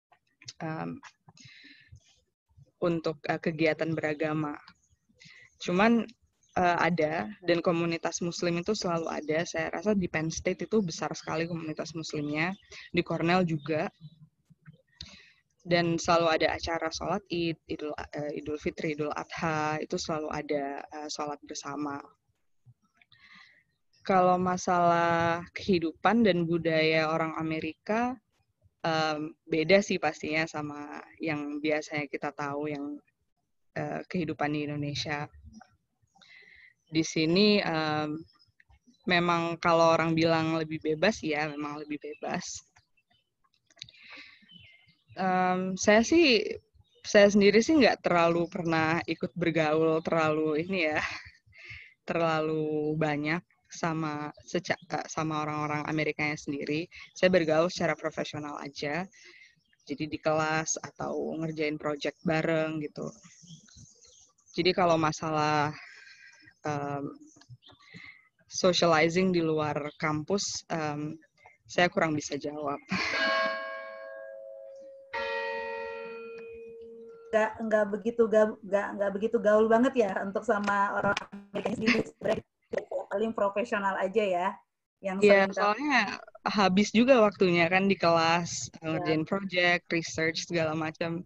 untuk kegiatan beragama. Cuman ada, dan komunitas muslim itu selalu ada. Saya rasa di Penn State itu besar sekali komunitas muslimnya, di Cornell juga. Dan selalu ada acara sholat Id, Idul Fitri, Idul Adha, itu selalu ada sholat bersama. Kalau masalah kehidupan dan budaya orang Amerika, beda sih pastinya sama yang biasanya kita tahu yang kehidupan di Indonesia. Di sini memang kalau orang bilang lebih bebas, ya memang lebih bebas. Saya sendiri sih nggak terlalu pernah ikut bergaul terlalu terlalu banyak sama orang-orang Amerikanya sendiri. Saya bergaul secara profesional aja, jadi di kelas atau ngerjain project bareng gitu. Jadi kalau masalah socializing di luar kampus, saya kurang bisa jawab. Nggak begitu gaul banget ya untuk sama orang Amerika sendiri, paling profesional aja ya. Iya, soalnya habis juga waktunya kan di kelas ngerjain project, research segala macam.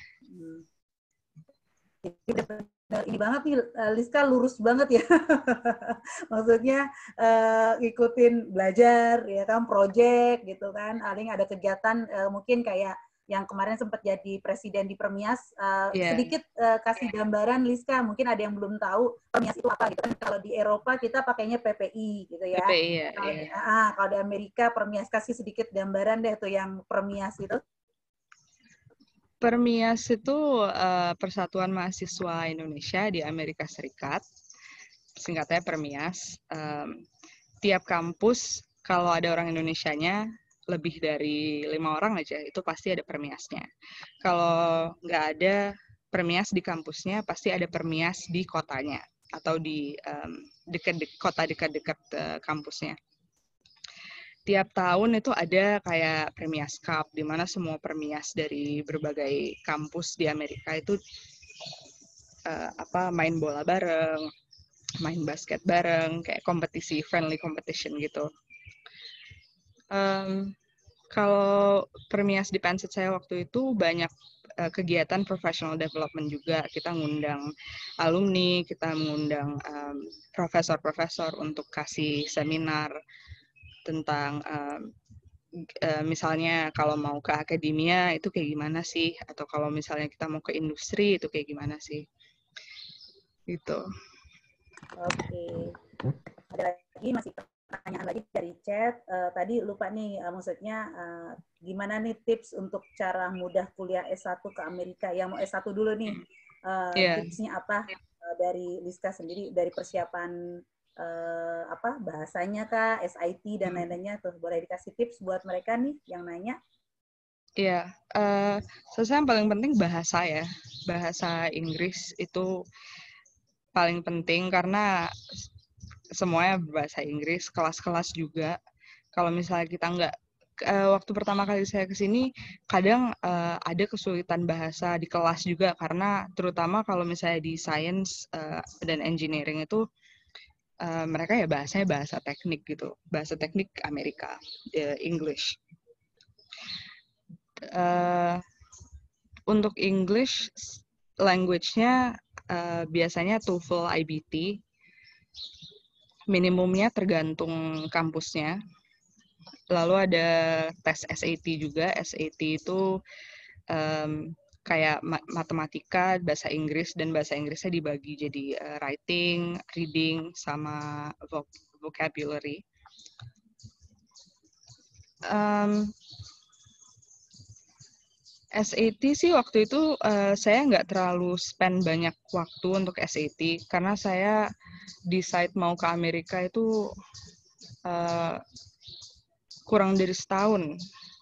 Ini banget nih, Liska lurus banget ya. Maksudnya ngikutin belajar ya kan, project gitu kan. Paling ada kegiatan mungkin kayak yang kemarin sempat jadi presiden di Permias. Sedikit kasih gambaran, Liska, mungkin ada yang belum tahu Permias itu apa gitu kan. Kalau di Eropa kita pakainya PPI gitu ya. PPI, ya. Kalau di Amerika Permias, kasih sedikit gambaran deh tuh yang Permias itu. Permias itu Persatuan Mahasiswa Indonesia di Amerika Serikat. Singkatnya Permias. Tiap kampus kalau ada orang Indonesianya lebih dari 5 orang aja, itu pasti ada Permiasnya. Kalau nggak ada Permias di kampusnya, pasti ada Permias di kotanya atau di kota dekat-dekat kampusnya. Tiap tahun itu ada kayak Permias Cup, di mana semua Permias dari berbagai kampus di Amerika itu main bola bareng, main basket bareng, kayak kompetisi, friendly competition gitu. Kalau Permias di Penset saya waktu itu banyak kegiatan professional development juga. Kita ngundang alumni, kita mengundang profesor-profesor untuk kasih seminar tentang misalnya kalau mau ke akademia itu kayak gimana sih, atau kalau misalnya kita mau ke industri itu kayak gimana sih, gitu. Oke. Ada lagi masih pertanyaan lagi dari chat. Tadi lupa nih, maksudnya gimana nih tips untuk cara mudah kuliah S1 ke Amerika? Yang mau S1 dulu nih, tipsnya apa dari Liska sendiri, dari persiapan bahasanya kah, SIT dan lain-lainnya tuh, boleh dikasih tips buat mereka nih yang nanya? Iya, yang paling penting bahasa ya. Bahasa Inggris itu paling penting karena semuanya berbahasa Inggris, kelas-kelas juga. Kalau misalnya kita nggak, waktu pertama kali saya kesini, kadang ada kesulitan bahasa di kelas juga, karena terutama kalau misalnya di science dan engineering itu, mereka ya bahasanya bahasa teknik gitu, bahasa teknik Amerika, English. Untuk English, language-nya biasanya TOEFL IBT, minimumnya tergantung kampusnya. Lalu ada tes SAT juga. SAT itu kayak matematika, bahasa Inggris, dan bahasa Inggrisnya dibagi jadi writing, reading, sama vocabulary. SAT sih waktu itu saya nggak terlalu spend banyak waktu untuk SAT, karena saya decide mau ke Amerika itu kurang dari setahun.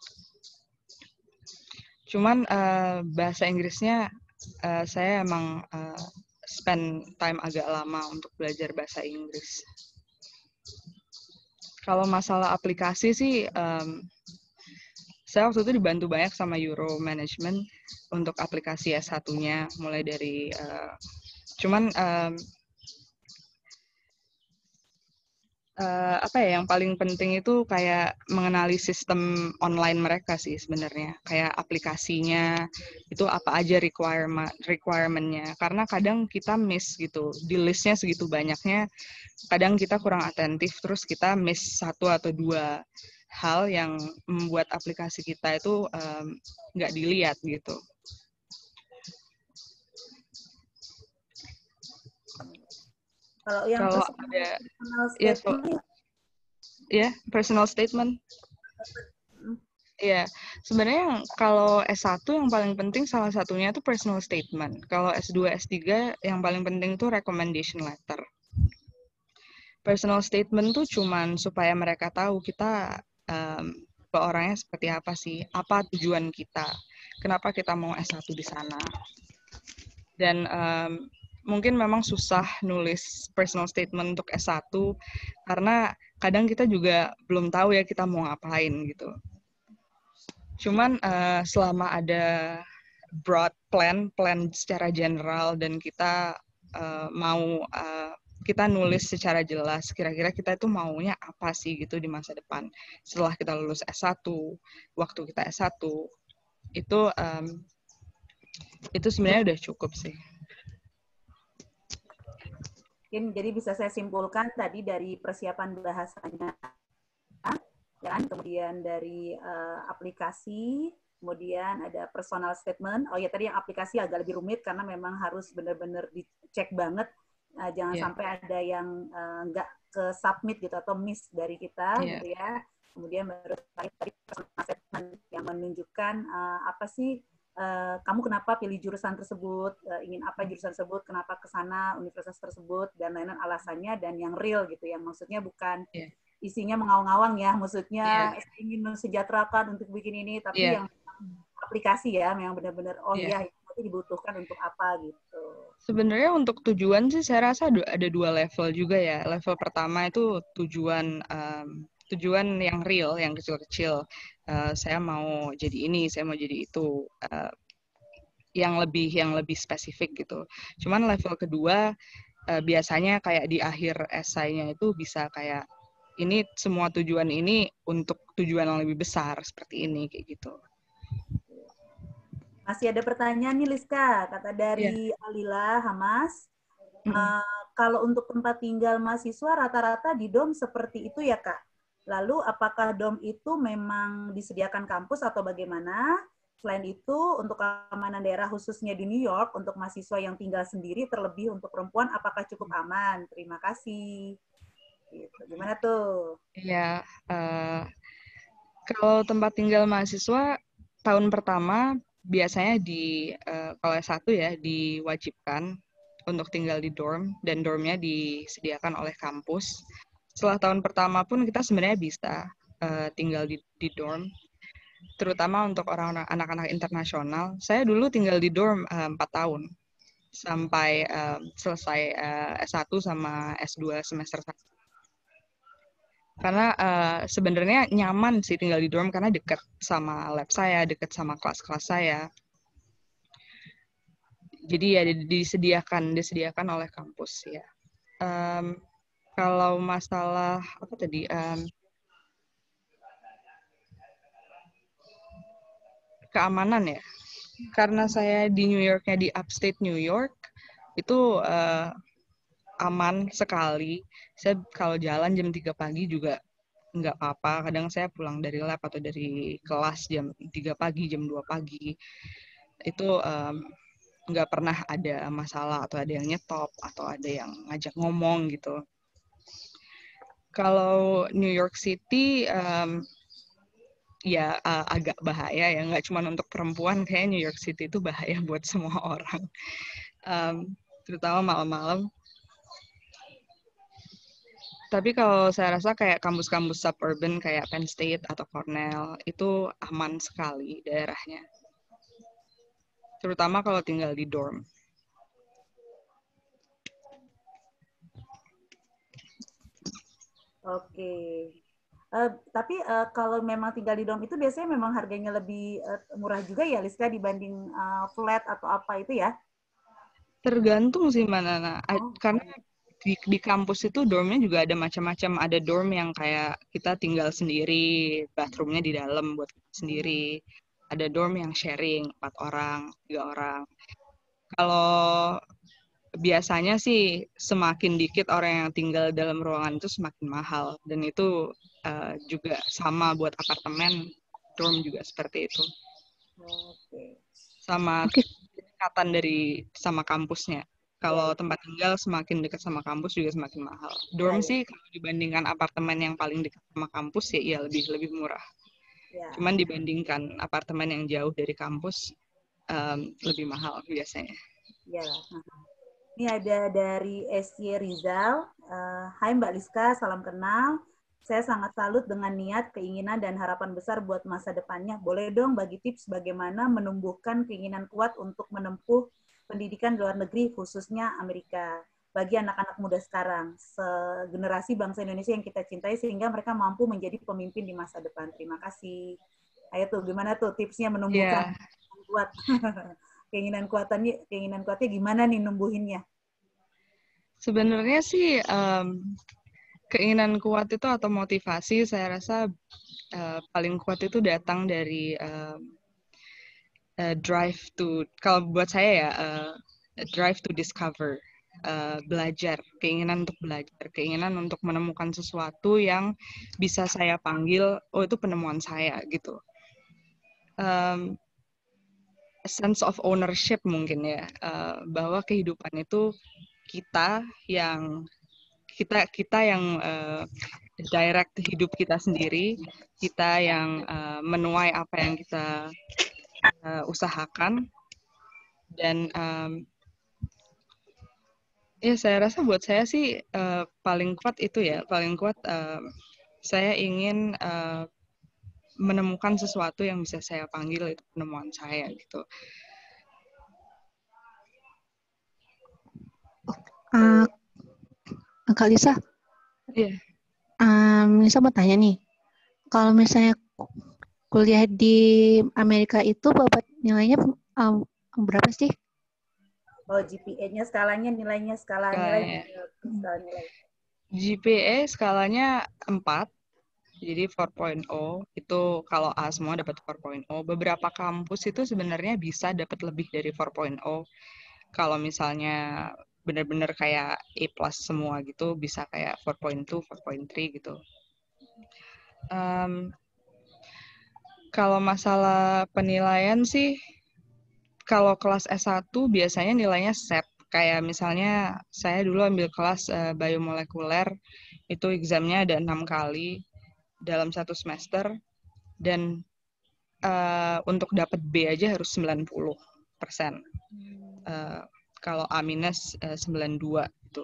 Cuman bahasa Inggrisnya saya emang spend time agak lama untuk belajar bahasa Inggris. Kalau masalah aplikasi sih, saya waktu itu dibantu banyak sama Euro Management untuk aplikasi S1-nya, mulai dari cuman yang paling penting itu kayak mengenali sistem online mereka sih sebenarnya. Kayak aplikasinya itu apa aja requirement-nya. Karena kadang kita miss gitu. Di listnya segitu banyaknya, kadang kita kurang atentif, terus kita miss satu atau dua hal yang membuat aplikasi kita itu nggak dilihat gitu. Kalau yang Kalau ada personal statement. Iya, sebenarnya kalau S1 yang paling penting salah satunya itu personal statement. Kalau S2, S3 yang paling penting itu recommendation letter. Personal statement tuh cuman supaya mereka tahu kita orangnya seperti apa sih, apa tujuan kita, kenapa kita mau S1 di sana. Dan mungkin memang susah nulis personal statement untuk S1 karena kadang kita juga belum tahu ya kita mau ngapain gitu. Cuman selama ada broad plan secara general dan kita kita nulis secara jelas kira-kira kita itu maunya apa sih gitu di masa depan setelah kita lulus S1, waktu kita S1 itu sebenarnya udah cukup sih. Mungkin jadi bisa saya simpulkan tadi dari persiapan bahasanya, dan kemudian dari aplikasi, kemudian ada personal statement. Oh ya, tadi yang aplikasi agak lebih rumit karena memang harus benar-benar dicek banget, jangan sampai ada yang nggak ke submit gitu atau miss dari kita gitu ya. Kemudian baru tadi personal statement yang menunjukkan apa sih kamu kenapa pilih jurusan tersebut, ingin apa jurusan tersebut, kenapa ke sana universitas tersebut, dan lain-lain alasannya, dan yang real gitu, yang maksudnya bukan isinya mengawang-awang ya, maksudnya ingin mensejahterakan untuk bikin ini, tapi yang aplikasi ya, yang benar-benar itu dibutuhkan untuk apa gitu. Sebenarnya untuk tujuan sih saya rasa ada dua level juga ya. Level pertama itu tujuan yang real, yang kecil-kecil. Saya mau jadi ini, saya mau jadi itu, yang lebih spesifik gitu. Cuman level kedua biasanya kayak di akhir esainya itu bisa kayak ini semua tujuan ini untuk tujuan yang lebih besar seperti ini kayak gitu. Masih ada pertanyaan nih Liska, kata dari Alila Hamas. Kalau untuk tempat tinggal mahasiswa rata-rata di dom seperti itu ya Kak? Lalu apakah dom itu memang disediakan kampus atau bagaimana? Selain itu, untuk keamanan daerah khususnya di New York, untuk mahasiswa yang tinggal sendiri, terlebih untuk perempuan, apakah cukup aman? Terima kasih. Gitu. Gimana tuh? Iya, kalau tempat tinggal mahasiswa, tahun pertama biasanya kalau S1 ya, diwajibkan untuk tinggal di dorm, dan dormnya disediakan oleh kampus. Setelah tahun pertama pun kita sebenarnya bisa tinggal di dorm, terutama untuk orang-orang anak-anak internasional. Saya dulu tinggal di dorm 4 tahun, sampai selesai S1 sama S2 semester 1. Karena sebenarnya nyaman sih tinggal di dorm karena dekat sama lab saya, dekat sama kelas-kelas saya. Jadi ya disediakan oleh kampus ya. Kalau masalah apa tadi? Keamanan ya. Karena saya di New Yorknya di upstate New York, itu aman sekali. Saya kalau jalan jam 3 pagi juga nggak apa-apa. Kadang saya pulang dari lab atau dari kelas jam 3 pagi, jam 2 pagi. Itu nggak pernah ada masalah atau ada yang nyetop atau ada yang ngajak ngomong gitu. Kalau New York City ya agak bahaya ya, nggak cuma untuk perempuan, kayak New York City itu bahaya buat semua orang, terutama malam-malam. Tapi kalau saya rasa kayak kampus-kampus suburban kayak Penn State atau Cornell itu aman sekali daerahnya, terutama kalau tinggal di dorm. Oke. Tapi kalau memang tinggal di dorm itu biasanya memang harganya lebih murah juga ya, Liska, dibanding flat atau apa itu ya? Tergantung sih Manana. Karena di kampus itu dormnya juga ada macam-macam. Ada dorm yang kayak kita tinggal sendiri, bathroomnya di dalam buat kita sendiri. Ada dorm yang sharing 4 orang, 3 orang. Kalau biasanya sih semakin dikit orang yang tinggal dalam ruangan itu semakin mahal. Dan itu juga sama buat apartemen, dorm juga seperti itu. Sama dekatan sama kampusnya. Kalau tempat tinggal semakin dekat sama kampus juga semakin mahal. Dorm sih kalau dibandingkan apartemen yang paling dekat sama kampus ya iya lebih murah. Cuman dibandingkan apartemen yang jauh dari kampus lebih mahal biasanya. Ya. Ini ada dari SY Rizal. Hai Mbak Liska, salam kenal. Saya sangat salut dengan niat, keinginan, dan harapan besar buat masa depannya. Boleh dong bagi tips bagaimana menumbuhkan keinginan kuat untuk menempuh pendidikan di luar negeri, khususnya Amerika, bagi anak-anak muda sekarang, segenerasi bangsa Indonesia yang kita cintai, sehingga mereka mampu menjadi pemimpin di masa depan. Terima kasih. Ayo tuh, gimana tuh tipsnya menumbuhkan kuat? keinginan kuatnya gimana nih numbuhinnya? Sebenarnya sih keinginan kuat itu atau motivasi saya rasa paling kuat itu datang dari drive to, kalau buat saya ya drive to discover, belajar, keinginan untuk belajar, keinginan untuk menemukan sesuatu yang bisa saya panggil, oh itu penemuan saya gitu. Sense of ownership mungkin ya, bahwa kehidupan itu kita yang direct hidup kita sendiri, kita yang menuai apa yang kita usahakan, dan ya saya rasa buat saya sih paling kuat itu ya, paling kuat saya ingin menemukan sesuatu yang bisa saya panggil itu penemuan saya gitu. Kak Lisa, Iya. Lisa mau tanya nih, kalau misalnya kuliah di Amerika itu bapak nilainya berapa sih? Oh, GPA-nya skalanya, nilainya skala nilai. GPA skalanya 4. Jadi 4.0 itu kalau A semua dapat 4.0. Beberapa kampus itu sebenarnya bisa dapat lebih dari 4.0. Kalau misalnya benar-benar kayak A+ semua gitu bisa kayak 4.2, 4.3 gitu. Kalau masalah penilaian sih, kalau kelas S1 biasanya nilainya set. Kayak misalnya saya dulu ambil kelas biomolekuler, itu examnya ada 6 kali dalam 1 semester, dan untuk dapat B aja harus 90%. Kalau A- 92 gitu.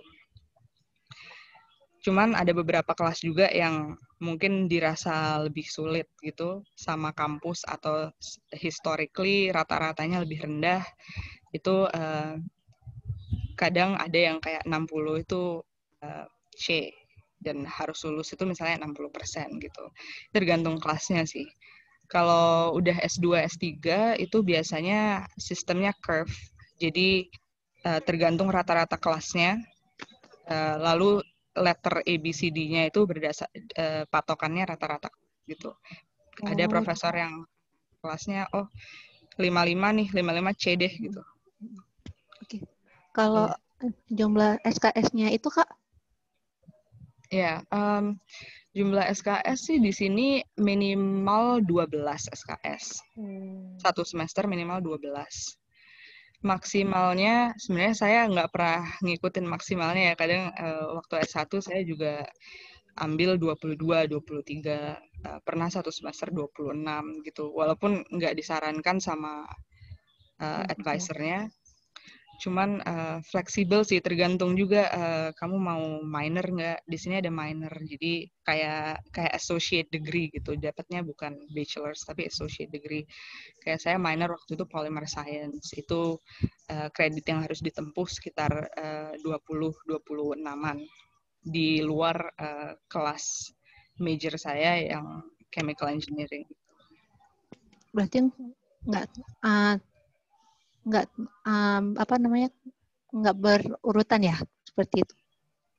Cuman ada beberapa kelas juga yang mungkin dirasa lebih sulit gitu sama kampus, atau historically rata-ratanya lebih rendah. Itu kadang ada yang kayak 60 itu C, dan harus lulus itu misalnya 60% gitu. Tergantung kelasnya sih. Kalau udah S2, S3 itu biasanya sistemnya curve. Jadi tergantung rata-rata kelasnya. Lalu letter ABCD-nya itu berdasar patokannya rata-rata gitu. Ada profesor yang kelasnya 55 nih, 55 C deh gitu. Oke. Kalau jumlah SKS-nya itu Kak? Ya, jumlah SKS sih di sini minimal 12 SKS. 1 semester minimal 12. Maksimalnya sebenarnya saya nggak pernah ngikutin maksimalnya ya. Kadang waktu S1 saya juga ambil 22, 23. Pernah 1 semester 26 gitu. Walaupun nggak disarankan sama advisernya. Cuman fleksibel sih, tergantung juga kamu mau minor nggak. Di sini ada minor, jadi kayak associate degree gitu. Dapatnya bukan bachelor's tapi associate degree. Kayak saya minor waktu itu polymer science. Itu kredit yang harus ditempuh sekitar 26-an di luar kelas major saya yang chemical engineering. Berarti nggak berurutan ya seperti itu?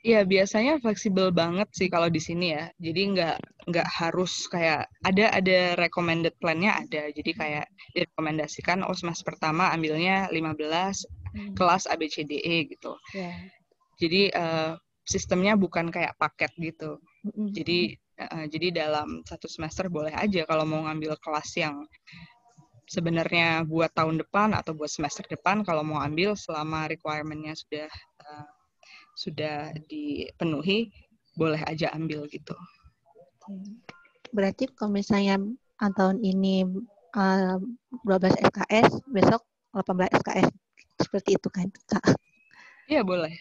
Iya, biasanya fleksibel banget sih kalau di sini ya. Jadi nggak harus kayak ada recommended plan-nya ada. Jadi kayak direkomendasikan semester pertama ambilnya 15 kelas ABCDE gitu. Ya. Jadi sistemnya bukan kayak paket gitu. Jadi dalam satu semester boleh aja kalau mau ngambil kelas yang sebenarnya buat tahun depan atau buat semester depan, kalau mau ambil selama requirement-nya sudah dipenuhi, boleh aja ambil gitu. Berarti kalau misalnya tahun ini 12 SKS, besok 18 SKS. Seperti itu kan, Kak? Iya, boleh.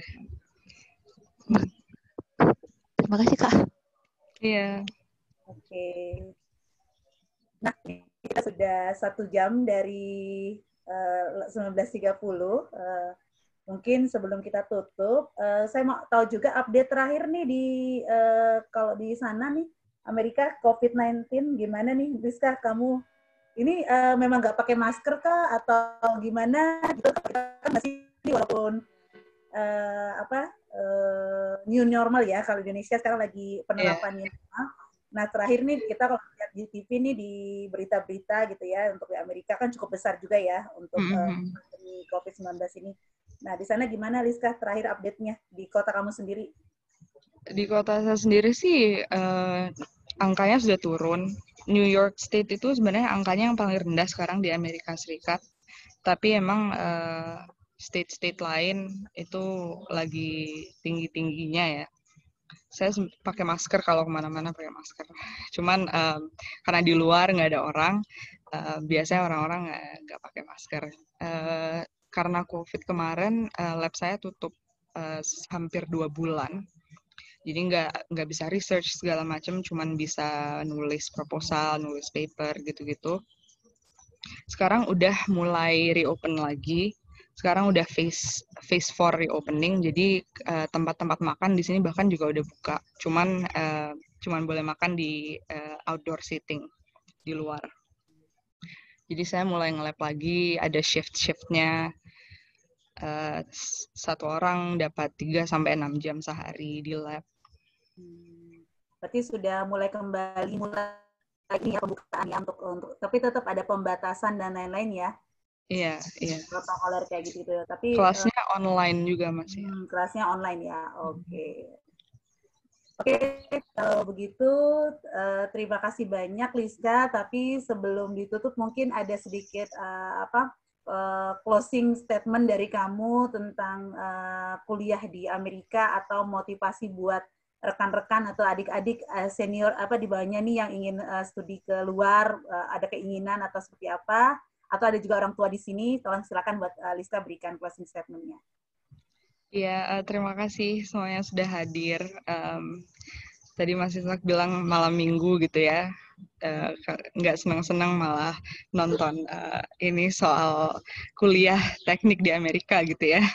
Terima kasih, Kak. Iya. Oke. Nah, kita sudah 1 jam dari 19.30. Mungkin sebelum kita tutup, saya mau tahu juga update terakhir nih di kalau di sana nih, Amerika COVID-19 gimana nih, Rizka? Kamu ini memang nggak pakai masker kah atau gimana? Gitu kan masih walaupun new normal ya, kalau di Indonesia sekarang lagi penerapan new normal. Nah, terakhir nih kita kalau lihat di TV nih di berita-berita gitu ya, untuk di Amerika kan cukup besar juga ya untuk pandemi COVID-19 ini. Nah, di sana gimana, Rizka, terakhir update-nya di kota kamu sendiri? Di kota saya sendiri sih angkanya sudah turun. New York State itu sebenarnya angkanya yang paling rendah sekarang di Amerika Serikat. Tapi emang state-state lain itu lagi tinggi-tingginya ya. Saya pakai masker kalau kemana-mana pakai masker. Cuman karena di luar nggak ada orang, biasanya orang-orang nggak pakai masker. Karena COVID kemarin, lab saya tutup hampir 2 bulan. Jadi nggak bisa research segala macam, cuman bisa nulis proposal, nulis paper gitu-gitu. Sekarang udah mulai reopen lagi. Sekarang udah phase 4 reopening. Jadi tempat-tempat makan di sini bahkan juga udah buka. Cuman boleh makan di outdoor seating di luar. Jadi saya mulai nge-lab lagi, ada shift-shiftnya. Satu orang dapat 3-6 jam sehari di lab. Berarti sudah mulai lagi ya pembukaan ya untuk tapi tetap ada pembatasan dan lain-lain ya. Iya. Protokoler kayak gitu. Tapi kelasnya online juga masih. Kelasnya online ya. Oke, kalau begitu terima kasih banyak Lizka. Tapi sebelum ditutup mungkin ada sedikit closing statement dari kamu tentang kuliah di Amerika atau motivasi buat rekan-rekan atau adik-adik senior di bawahnya nih yang ingin studi ke luar, ada keinginan atau seperti apa, atau ada juga orang tua di sini. Tolong silakan buat Lizka berikan closing statement-nya. Iya, terima kasih semuanya sudah hadir. Tadi Mas Ishak bilang malam minggu gitu ya, nggak senang-senang malah nonton ini soal kuliah teknik di Amerika gitu ya.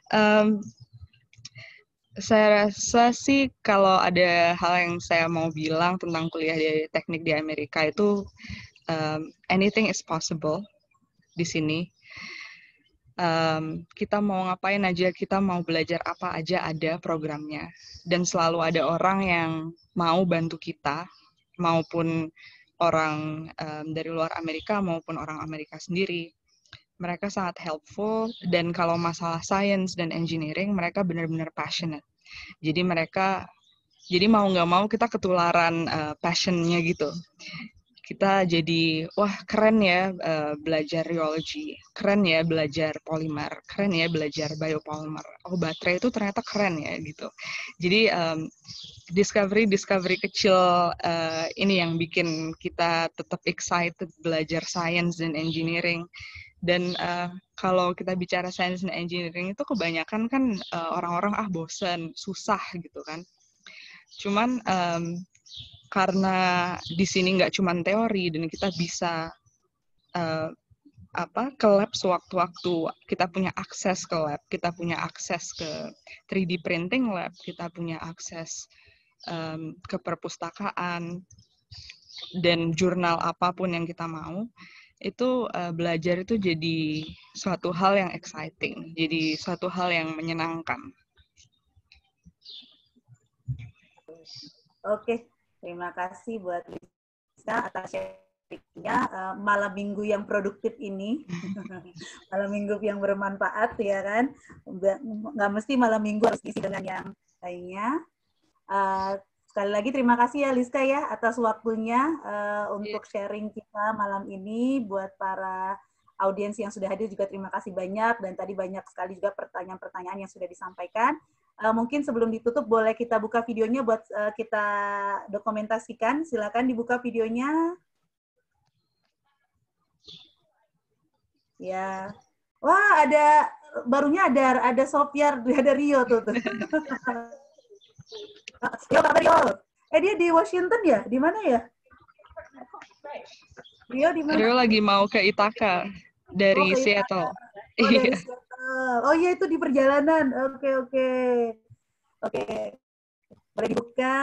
Saya rasa sih kalau ada hal yang saya mau bilang tentang kuliah di teknik di Amerika itu anything is possible di sini. Kita mau ngapain aja, kita mau belajar apa aja ada programnya. Dan selalu ada orang yang mau bantu kita, maupun orang dari luar Amerika maupun orang Amerika sendiri. Mereka sangat helpful, dan kalau masalah science dan engineering, mereka benar-benar passionate. Jadi mau nggak mau kita ketularan passion-nya gitu. Kita jadi, wah keren ya belajar rheology, keren ya belajar polimer, keren ya belajar biopolymer. Oh, baterai itu ternyata keren ya gitu. Jadi discovery kecil ini yang bikin kita tetap excited belajar science dan engineering. Dan kalau kita bicara science dan engineering itu kebanyakan kan orang-orang bosan, susah gitu kan. Cuman karena di sini nggak cuma teori dan kita bisa ke lab sewaktu-waktu, kita punya akses ke lab, kita punya akses ke 3D printing lab, kita punya akses ke perpustakaan dan jurnal apapun yang kita mau. Itu belajar itu jadi suatu hal yang exciting, jadi suatu hal yang menyenangkan. Oke, terima kasih buat Lisa atas sharingnya malam minggu yang produktif ini. Malam minggu yang bermanfaat, ya kan? Nggak mesti malam minggu harus diisi dengan yang lainnya. Sekali lagi terima kasih ya Liska ya atas waktunya untuk sharing kita malam ini. Buat para audiens yang sudah hadir juga terima kasih banyak, dan tadi banyak sekali juga pertanyaan-pertanyaan yang sudah disampaikan. Mungkin sebelum ditutup boleh kita buka videonya buat kita dokumentasikan. Silakan dibuka videonya. Ya. Wah, barunya ada Sofiar, ada Rio tuh. Yo, Kak Rio. Dia di Washington ya? Di mana ya? Rio di mana? Rio lagi mau ke Ithaka dari Seattle. Dari Seattle. Oh iya, itu di perjalanan. Oke. Boleh dibuka.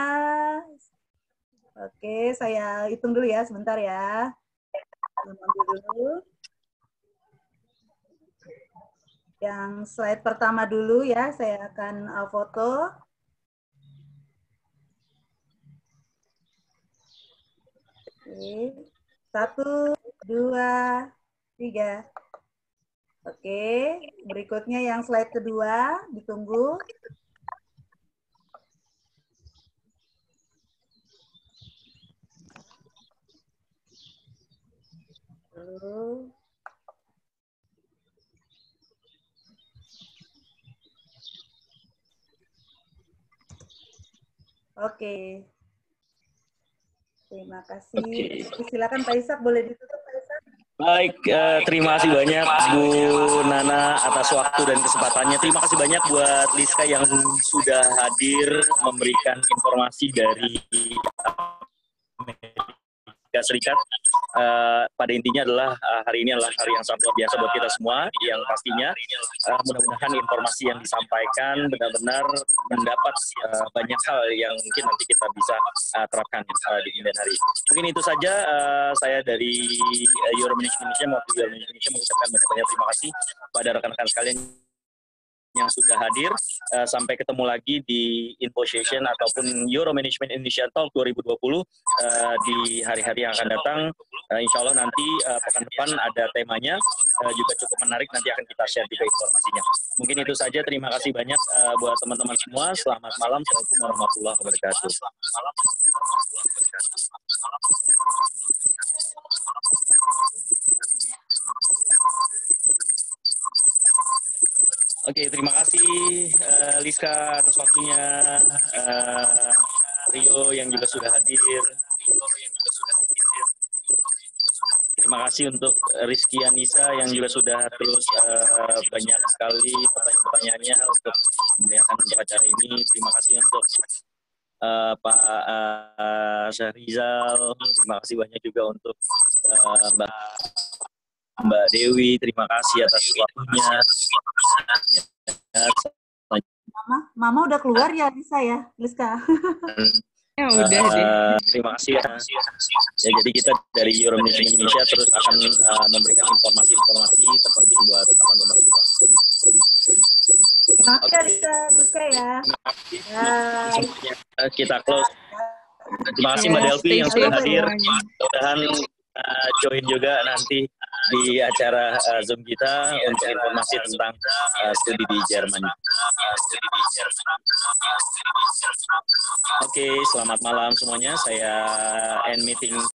Oke, saya hitung dulu ya, sebentar ya. Ambil dulu. Yang slide pertama dulu ya, saya akan foto. Oke. 1, 2, 3. Oke, berikutnya yang slide kedua, ditunggu. Oke. Terima kasih. Silakan Pak Ishak, boleh ditutup Pak Ishak? Baik, terima kasih banyak Bu Nana atas waktu dan kesempatannya. Terima kasih banyak buat Liska yang sudah hadir memberikan informasi dari Amerika Serikat. Pada intinya adalah hari ini adalah hari yang sangat luar biasa buat kita semua, yang pastinya mudah-mudahan informasi yang disampaikan benar-benar mendapat banyak hal yang mungkin nanti kita bisa terapkan di kemudian hari. Mungkin itu saja saya dari Euromanagement Indonesia mengucapkan banyak-banyak terima kasih pada rekan-rekan sekalian yang sudah hadir. Sampai ketemu lagi di Info Session ataupun Euromanagement Indonesia Talk 2020 di hari-hari yang akan datang. Insya Allah nanti pekan depan ada temanya juga cukup menarik, nanti akan kita share juga informasinya. Mungkin itu saja, terima kasih banyak buat teman-teman semua. Selamat malam, Assalamualaikum warahmatullahi wabarakatuh. Oke, terima kasih Liska atas waktunya, Rio yang juga sudah hadir. Terima kasih untuk Rizky Anissa yang juga sudah terus banyak sekali pertanyaan-pertanyaannya untuk memeriahkan untuk acara ini. Terima kasih untuk Pak Syahrizal. Terima kasih banyak juga untuk Mbak Dewi. Terima kasih atas waktunya. Mama udah keluar ya, Lisa ya, Liska. Ya udah deh. Terima kasih ya. Jadi kita dari Euromanagement Indonesia terus akan memberikan informasi-informasi terpenting buat teman-teman semua. Terima kasih Lisa, Liska ya. Kita close. Terima kasih Mbak Delvi yang sudah hadir. Mudah-mudahan join juga nanti di acara Zoom kita untuk informasi tentang studi di Jerman. Oke, selamat malam semuanya. Saya end meeting.